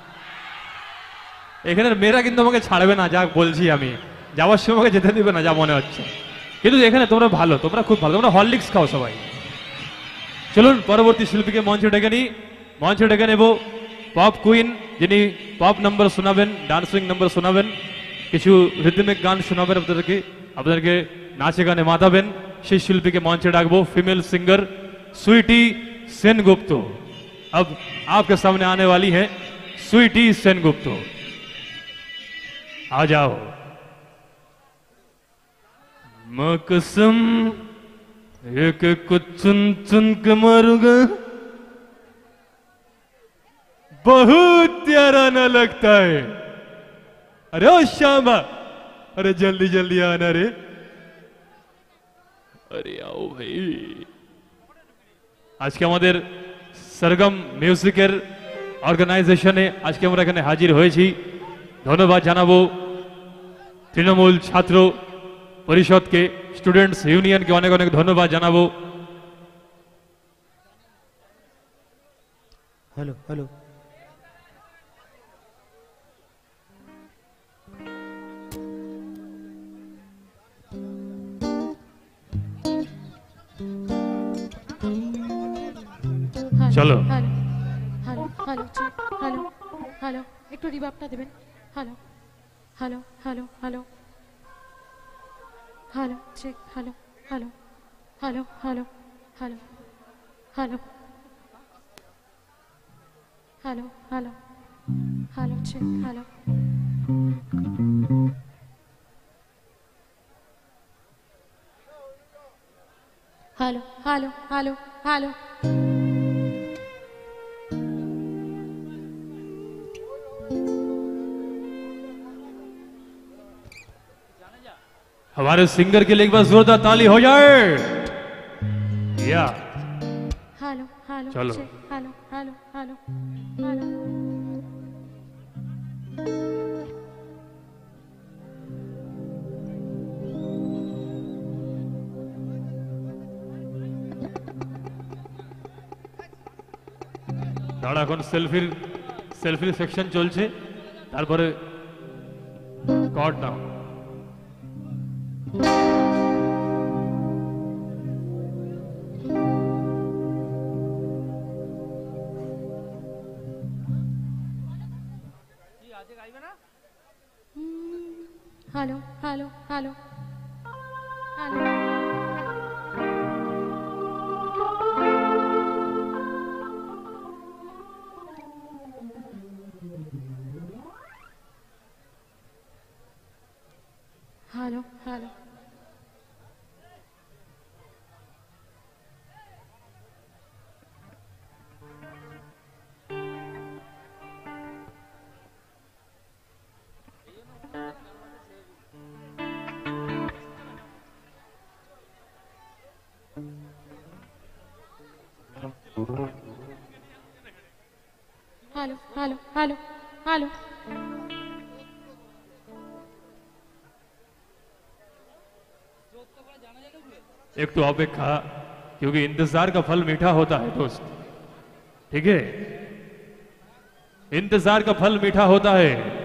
এখানের মেয়েরা কিন্তু আমাকে ছাড়বে না, যা বলছি আমি, যাওয়ার সময় আমাকে যেতে দিবে না যা মনে হচ্ছে। কিন্তু এখানে তোমরা ভালো, তোমরা খুব ভালো, তোমরা হরলিক্স খাও সবাই। চলুন পরবর্তী শিল্পীকে মঞ্চে ডেকে নিই। মঞ্চে ডেকে নেব পপ কুইন, যিনি পপ নাম্বার শোনাবেন, ডান্সিং নাম্বার শোনাবেন, কিছু রিদমিক গান শোনাবেন আপনাদেরকে, আপনাদেরকে নাচে গানে মাতাবেন। সেই শিল্পীকে মঞ্চে ডাকবো, फीमेल सिंगर स्वीटी सेनगुप्त। अब आपके सामने आने वाली है स्वीटी सेनगुप्त। आ जाओ। मकसम एक कुछ चुन चुन के मारूंगा, बहुत प्यारा न लगता है। अरे ओ श्यामा, अरे जल्दी जल्दी आना रे। अरे आओ भाई। আজকে আমাদের সরগম মিউজিকের অর্গানাইজেশনে আজকে আমরা এখানে হাজির হয়েছি। ধন্যবাদ জানাবো তৃণমূল ছাত্র পরিষদকে, স্টুডেন্টস ইউনিয়নকে অনেক অনেক ধন্যবাদ জানাবো। Hello hello. চলো। Hello hello hello check, hello hello, একটু রিভাবটা দেবেন। Hello hello hello hello hello check, hello hello hello hello hello hello hello hello hello check, hello hello hello hello hello. हमारे सिंगर के लिए एक बार जोरदार ताली हो जाए। या হ্যালো হ্যালো চলো। Check, hello hello hello hello. দাঁড়া, এখন সেলফির সেকশন চলছে, তারপরে কর্ড নাও। Hello hello hello hello. Hello hello. Hello hello hello hello एक तो अपेक्षा, क्योंकि इंतजार का फल मीठा होता है दोस्त, ठीक है, इंतजार का फल मीठा होता है।